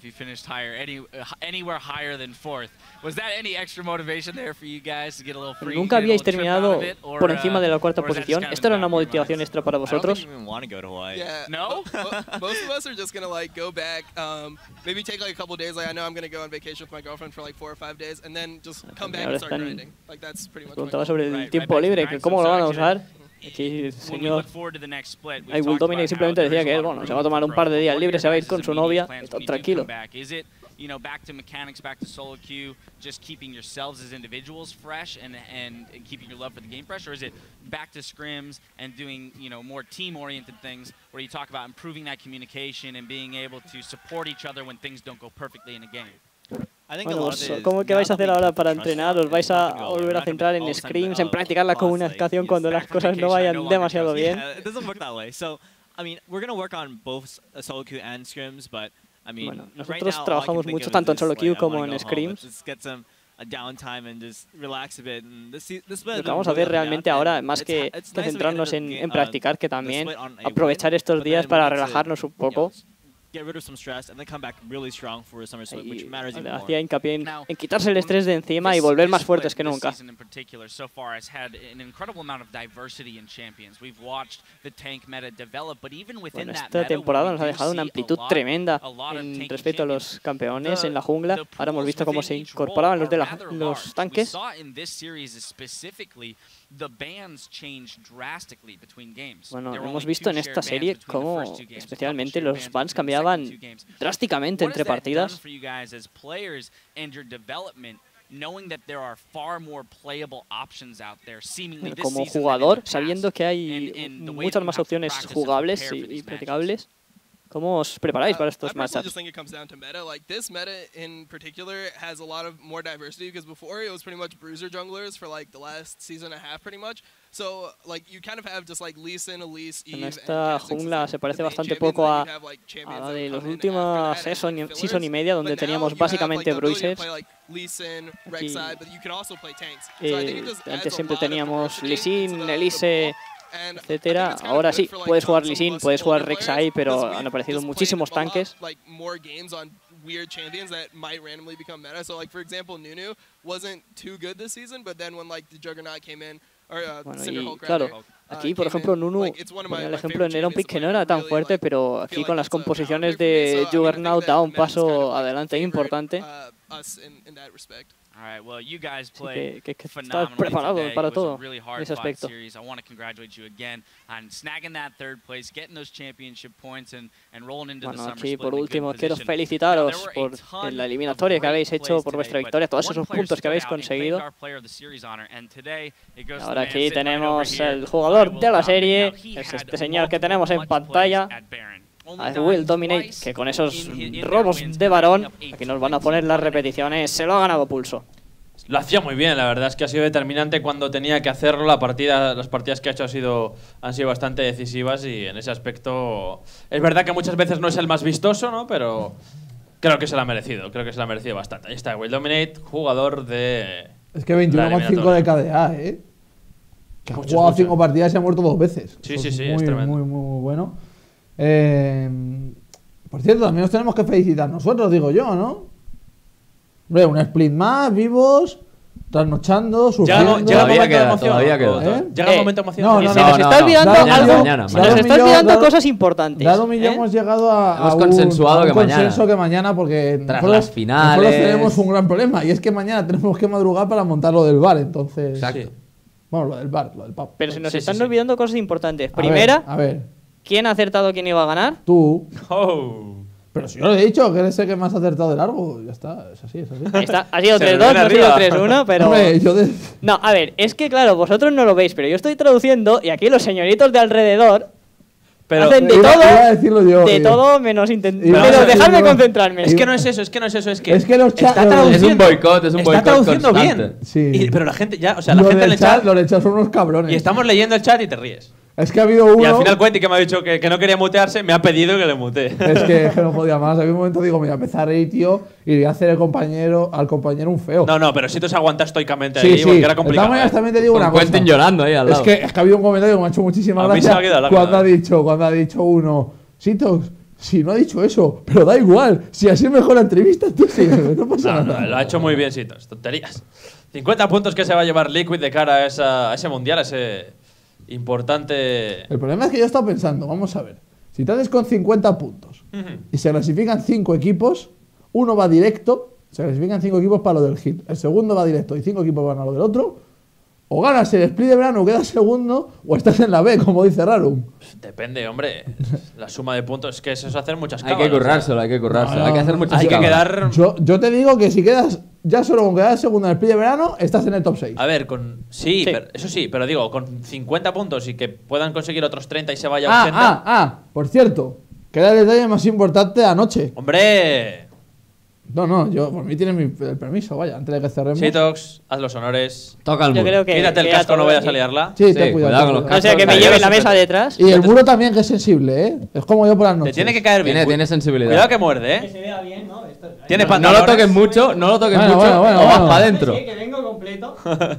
¿Nunca habíais terminado por encima de la cuarta posición? ¿Esto era una motivación extra para vosotros? No? Most of us are just gonna like go back, maybe take like a couple days. Like I know I'm gonna go on vacation with my girlfriend for like 4 or 5 days, and then just come back and start grinding. Like that's pretty much. Preguntaba sobre el tiempo libre, que cómo lo van a usar. Aquí el señor Dominate simplemente decía que bueno, se va a tomar un par de días libres, se va a ir con su novia, está tranquilo. You know, back to mechanics, back to solo queue, just keeping yourselves as individuals fresh and keeping your love for the game fresh, or is it back to scrims and doing, you know, more team-oriented things where you talk about improving that communication and being able to support each other when things don't go perfectly in a game? Bueno, ¿cómo que vais a hacer ahora para entrenar? ¿Os vais a volver a centrar en scrims, en practicar la comunicación cuando las cosas no vayan demasiado bien? It doesn't work that way. So, I mean, we're going to work on both solo queue and scrims, but bueno, nosotros trabajamos mucho tanto en solo queue como en scrims. Lo que vamos a hacer realmente ahora, más que centrarnos en practicar, que también aprovechar estos días para relajarnos un poco get rid of some stress, and then come back really strong for SummerSlam, which matters even more. Hacía hincapié en quitarse el estrés de encima y volver más fuertes que nunca. Bueno, esta temporada nos ha dejado una amplitud tremenda respecto a los campeones en la jungla. Ahora hemos visto cómo se incorporaban los tanques. Bueno, hemos visto en esta serie cómo especialmente los bans cambiaban drásticamente entre partidas. Como jugador, sabiendo que hay muchas más opciones jugables y practicables, ¿cómo os preparáis para estos matchups? Just think it comes down to meta. Like this meta in particular has a lot of more diversity because before it was pretty much bruiser junglers for like the last season and a half pretty much. So like you kind of have just like Lee Sin, Elise, Eve, en esta jungla se parece bastante poco a la de los últimos season y media, donde teníamos básicamente bruisers. Antes siempre teníamos Lee Sin, Elise, etcétera. Ahora sí, puedes jugar Lee Sin, puedes jugar Rek'Sai, pero han aparecido muchísimos tanques. Weird champions that might randomly become meta. So like for example, Nunu wasn't too good this season, but then when like the Juggernaut came in, bueno, y claro, aquí por ejemplo Nunu, ponía el ejemplo en Iron Pick que no era tan fuerte, pero aquí con las composiciones de Juggernaut da un paso adelante importante. Que estás preparado para todo en ese aspecto. Bueno, aquí por último quiero felicitaros por la eliminatoria que habéis hecho, por vuestra victoria, todos esos puntos que habéis conseguido. Ahora aquí tenemos el jugador de la serie, es este señor que tenemos en pantalla, I Will Dominate, que con esos robos de varón, aquí nos van a poner las repeticiones, se lo ha ganado pulso. Lo hacía muy bien, la verdad es que ha sido determinante cuando tenía que hacerlo. Las partidas que ha hecho han sido bastante decisivas y en ese aspecto es verdad que muchas veces no es el más vistoso, ¿no? Pero creo que se lo ha merecido, bastante. Ahí está, Will Dominate, jugador de... Es que 21,5 de KDA, que ha jugado 5 partidas y se ha muerto 2 veces. Sí, pues sí, sí, muy, es tremendo. muy bueno. Por cierto, también nos tenemos que felicitar nosotros, digo yo, ¿no? Hombre, un split más, vivos, trasnochando, sufriendo. Todavía queda. Llega el momento emocionante. No, se nos está olvidando algo. Se nos está olvidando cosas importantes. Darum y yo hemos llegado a un consenso que mañana, porque tras las finales nosotros tenemos un gran problema, y es que mañana tenemos que madrugar para montar lo del bar, entonces... Exacto. Bueno, lo del bar, lo del pub. Pero se nos están olvidando cosas importantes. Primera, a ver. ¿Quién ha acertado quién iba a ganar? Tú. Oh. Pero si yo lo he dicho, que eres el que más ha acertado de largo. Ya está, es así, es así. Ahí está. Ha sido 3-2, no ha sido 3-1, pero... Hombre, No, a ver, es que claro, vosotros no lo veis, pero yo estoy traduciendo y aquí los señoritos de alrededor hacen de todo menos intentar... dejadme concentrarme. Es que no es eso, es que los chats... Es un boicot, está traduciendo bien. Sí. Pero la gente ya, o sea, la gente en el chat... Los chats son unos cabrones. Y estamos leyendo el chat y te ríes. Es que ha habido uno... Y al final Quentin, que me ha dicho que no quería mutearse, me ha pedido que le mutee. Es que no podía más. Había un momento digo, mira, empezar a reír, tío, y le voy a hacer al compañero un feo. No, pero si tú se aguanta estoicamente ahí, porque era complicado. De todas maneras, también te digo una cosa. Quentin llorando ahí al lado. Es que ha habido un comentario que me ha hecho muchísima gracia cuando ha dicho uno, Sitox, si no ha dicho eso, pero da igual, si así es mejor la entrevista, tú sí, no pasa nada. No, lo ha hecho muy bien, Sitox, tonterías. 50 puntos que se va a llevar Liquid de cara a ese mundial, a ese importante... El problema es que yo he estado pensando, vamos a ver, si te haces con 50 puntos y se clasifican 5 equipos, uno va directo, se clasifican 5 equipos para lo del hit, el segundo va directo y 5 equipos van a lo del otro, o ganas el split de verano, quedas segundo, o estás en la B, como dice Rarum. Depende, hombre. La suma de puntos, es que eso es hacer muchas cábalas. Hay que currárselo. Hay que hacer muchas cábalas. Hay que quedar... Yo te digo que si quedas, ya solo con quedar segundo en el split de verano, estás en el top 6. A ver, sí. Pero, eso sí, pero digo, con 50 puntos y que puedan conseguir otros 30 y se vaya a 80... Por cierto, queda el detalle más importante de anoche. ¡Hombre! No, yo por mí tienes el permiso, vaya, antes de que cerremos. Sitox, haz los honores. Toca el muro. Yo creo que quítate el casco, no vayas a liarla. Sí, ten cuidado con los cascos. O sea, que me lleve la mesa detrás. Y el muro también, que es sensible, ¿eh? Es como yo por las noches. Te tiene que caer bien. Tiene sensibilidad. Cuidado que muerde, Que se vea bien, ¿no? Tiene No pantalones. lo toques mucho, o vas para adentro. Sí, que vengo completo.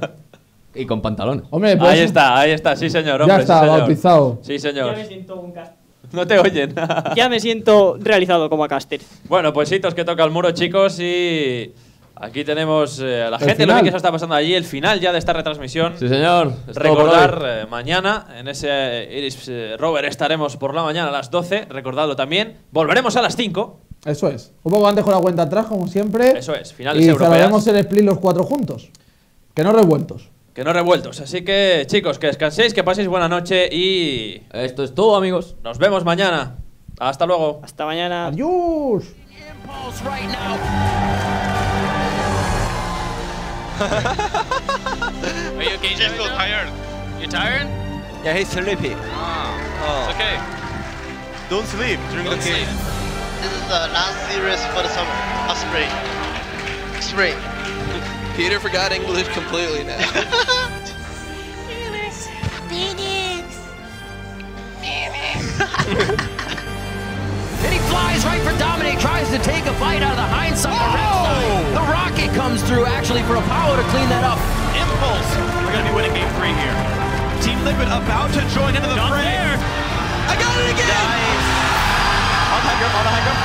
Y con pantalones. Hombre, pues, Ahí está, sí señor, hombre. ya está, sí, señor. bautizado. Sí, Ya señor. me siento un casco. No te oyen. Ya me siento realizado como caster. Bueno, pues hitos que toca el muro, chicos, y aquí tenemos a la gente, lo que se está pasando allí, el final ya de esta retransmisión. Sí, señor. Recordar, mañana en ese Iris Rover estaremos por la mañana a las 12, recordadlo también. Volveremos a las 5. Eso es. Un poco antes con la cuenta atrás, como siempre. Eso es, finales y europeas. Y celebraremos el split los 4 juntos. Que no revueltos. Que no revueltos. Así que, chicos, que descanséis, que paséis buena noche y... Esto es todo, amigos. Nos vemos mañana. Hasta luego. Hasta mañana. Adiós. Are you okay? Just so tired. You tired? Yeah, he's sleepy. Oh. It's okay. Don't sleep during the game. This is the last series for the summer. Spring. Peter forgot English completely now. And he flies right for Dominic, tries to take a bite out of the hindsight. The rocket comes through actually for Apollo to clean that up. Impulse. We're going to be winning game 3 here. Team Liquid about to join into the fray. I got it again! Nice. On the high ground.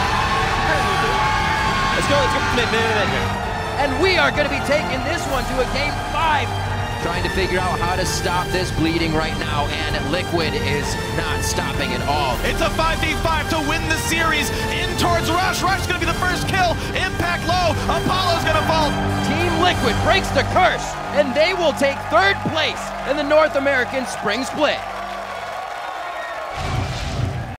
Let's go. Mid. And we are going to be taking this one to a game 5. Trying to figure out how to stop this bleeding right now, and Liquid is not stopping at all. It's a 5v5 to win the series. In towards Rush. Rush's going to be the first kill. Impact low. Apollo's going to fall. Team Liquid breaks the curse, and they will take 3rd place in the North American Spring Split.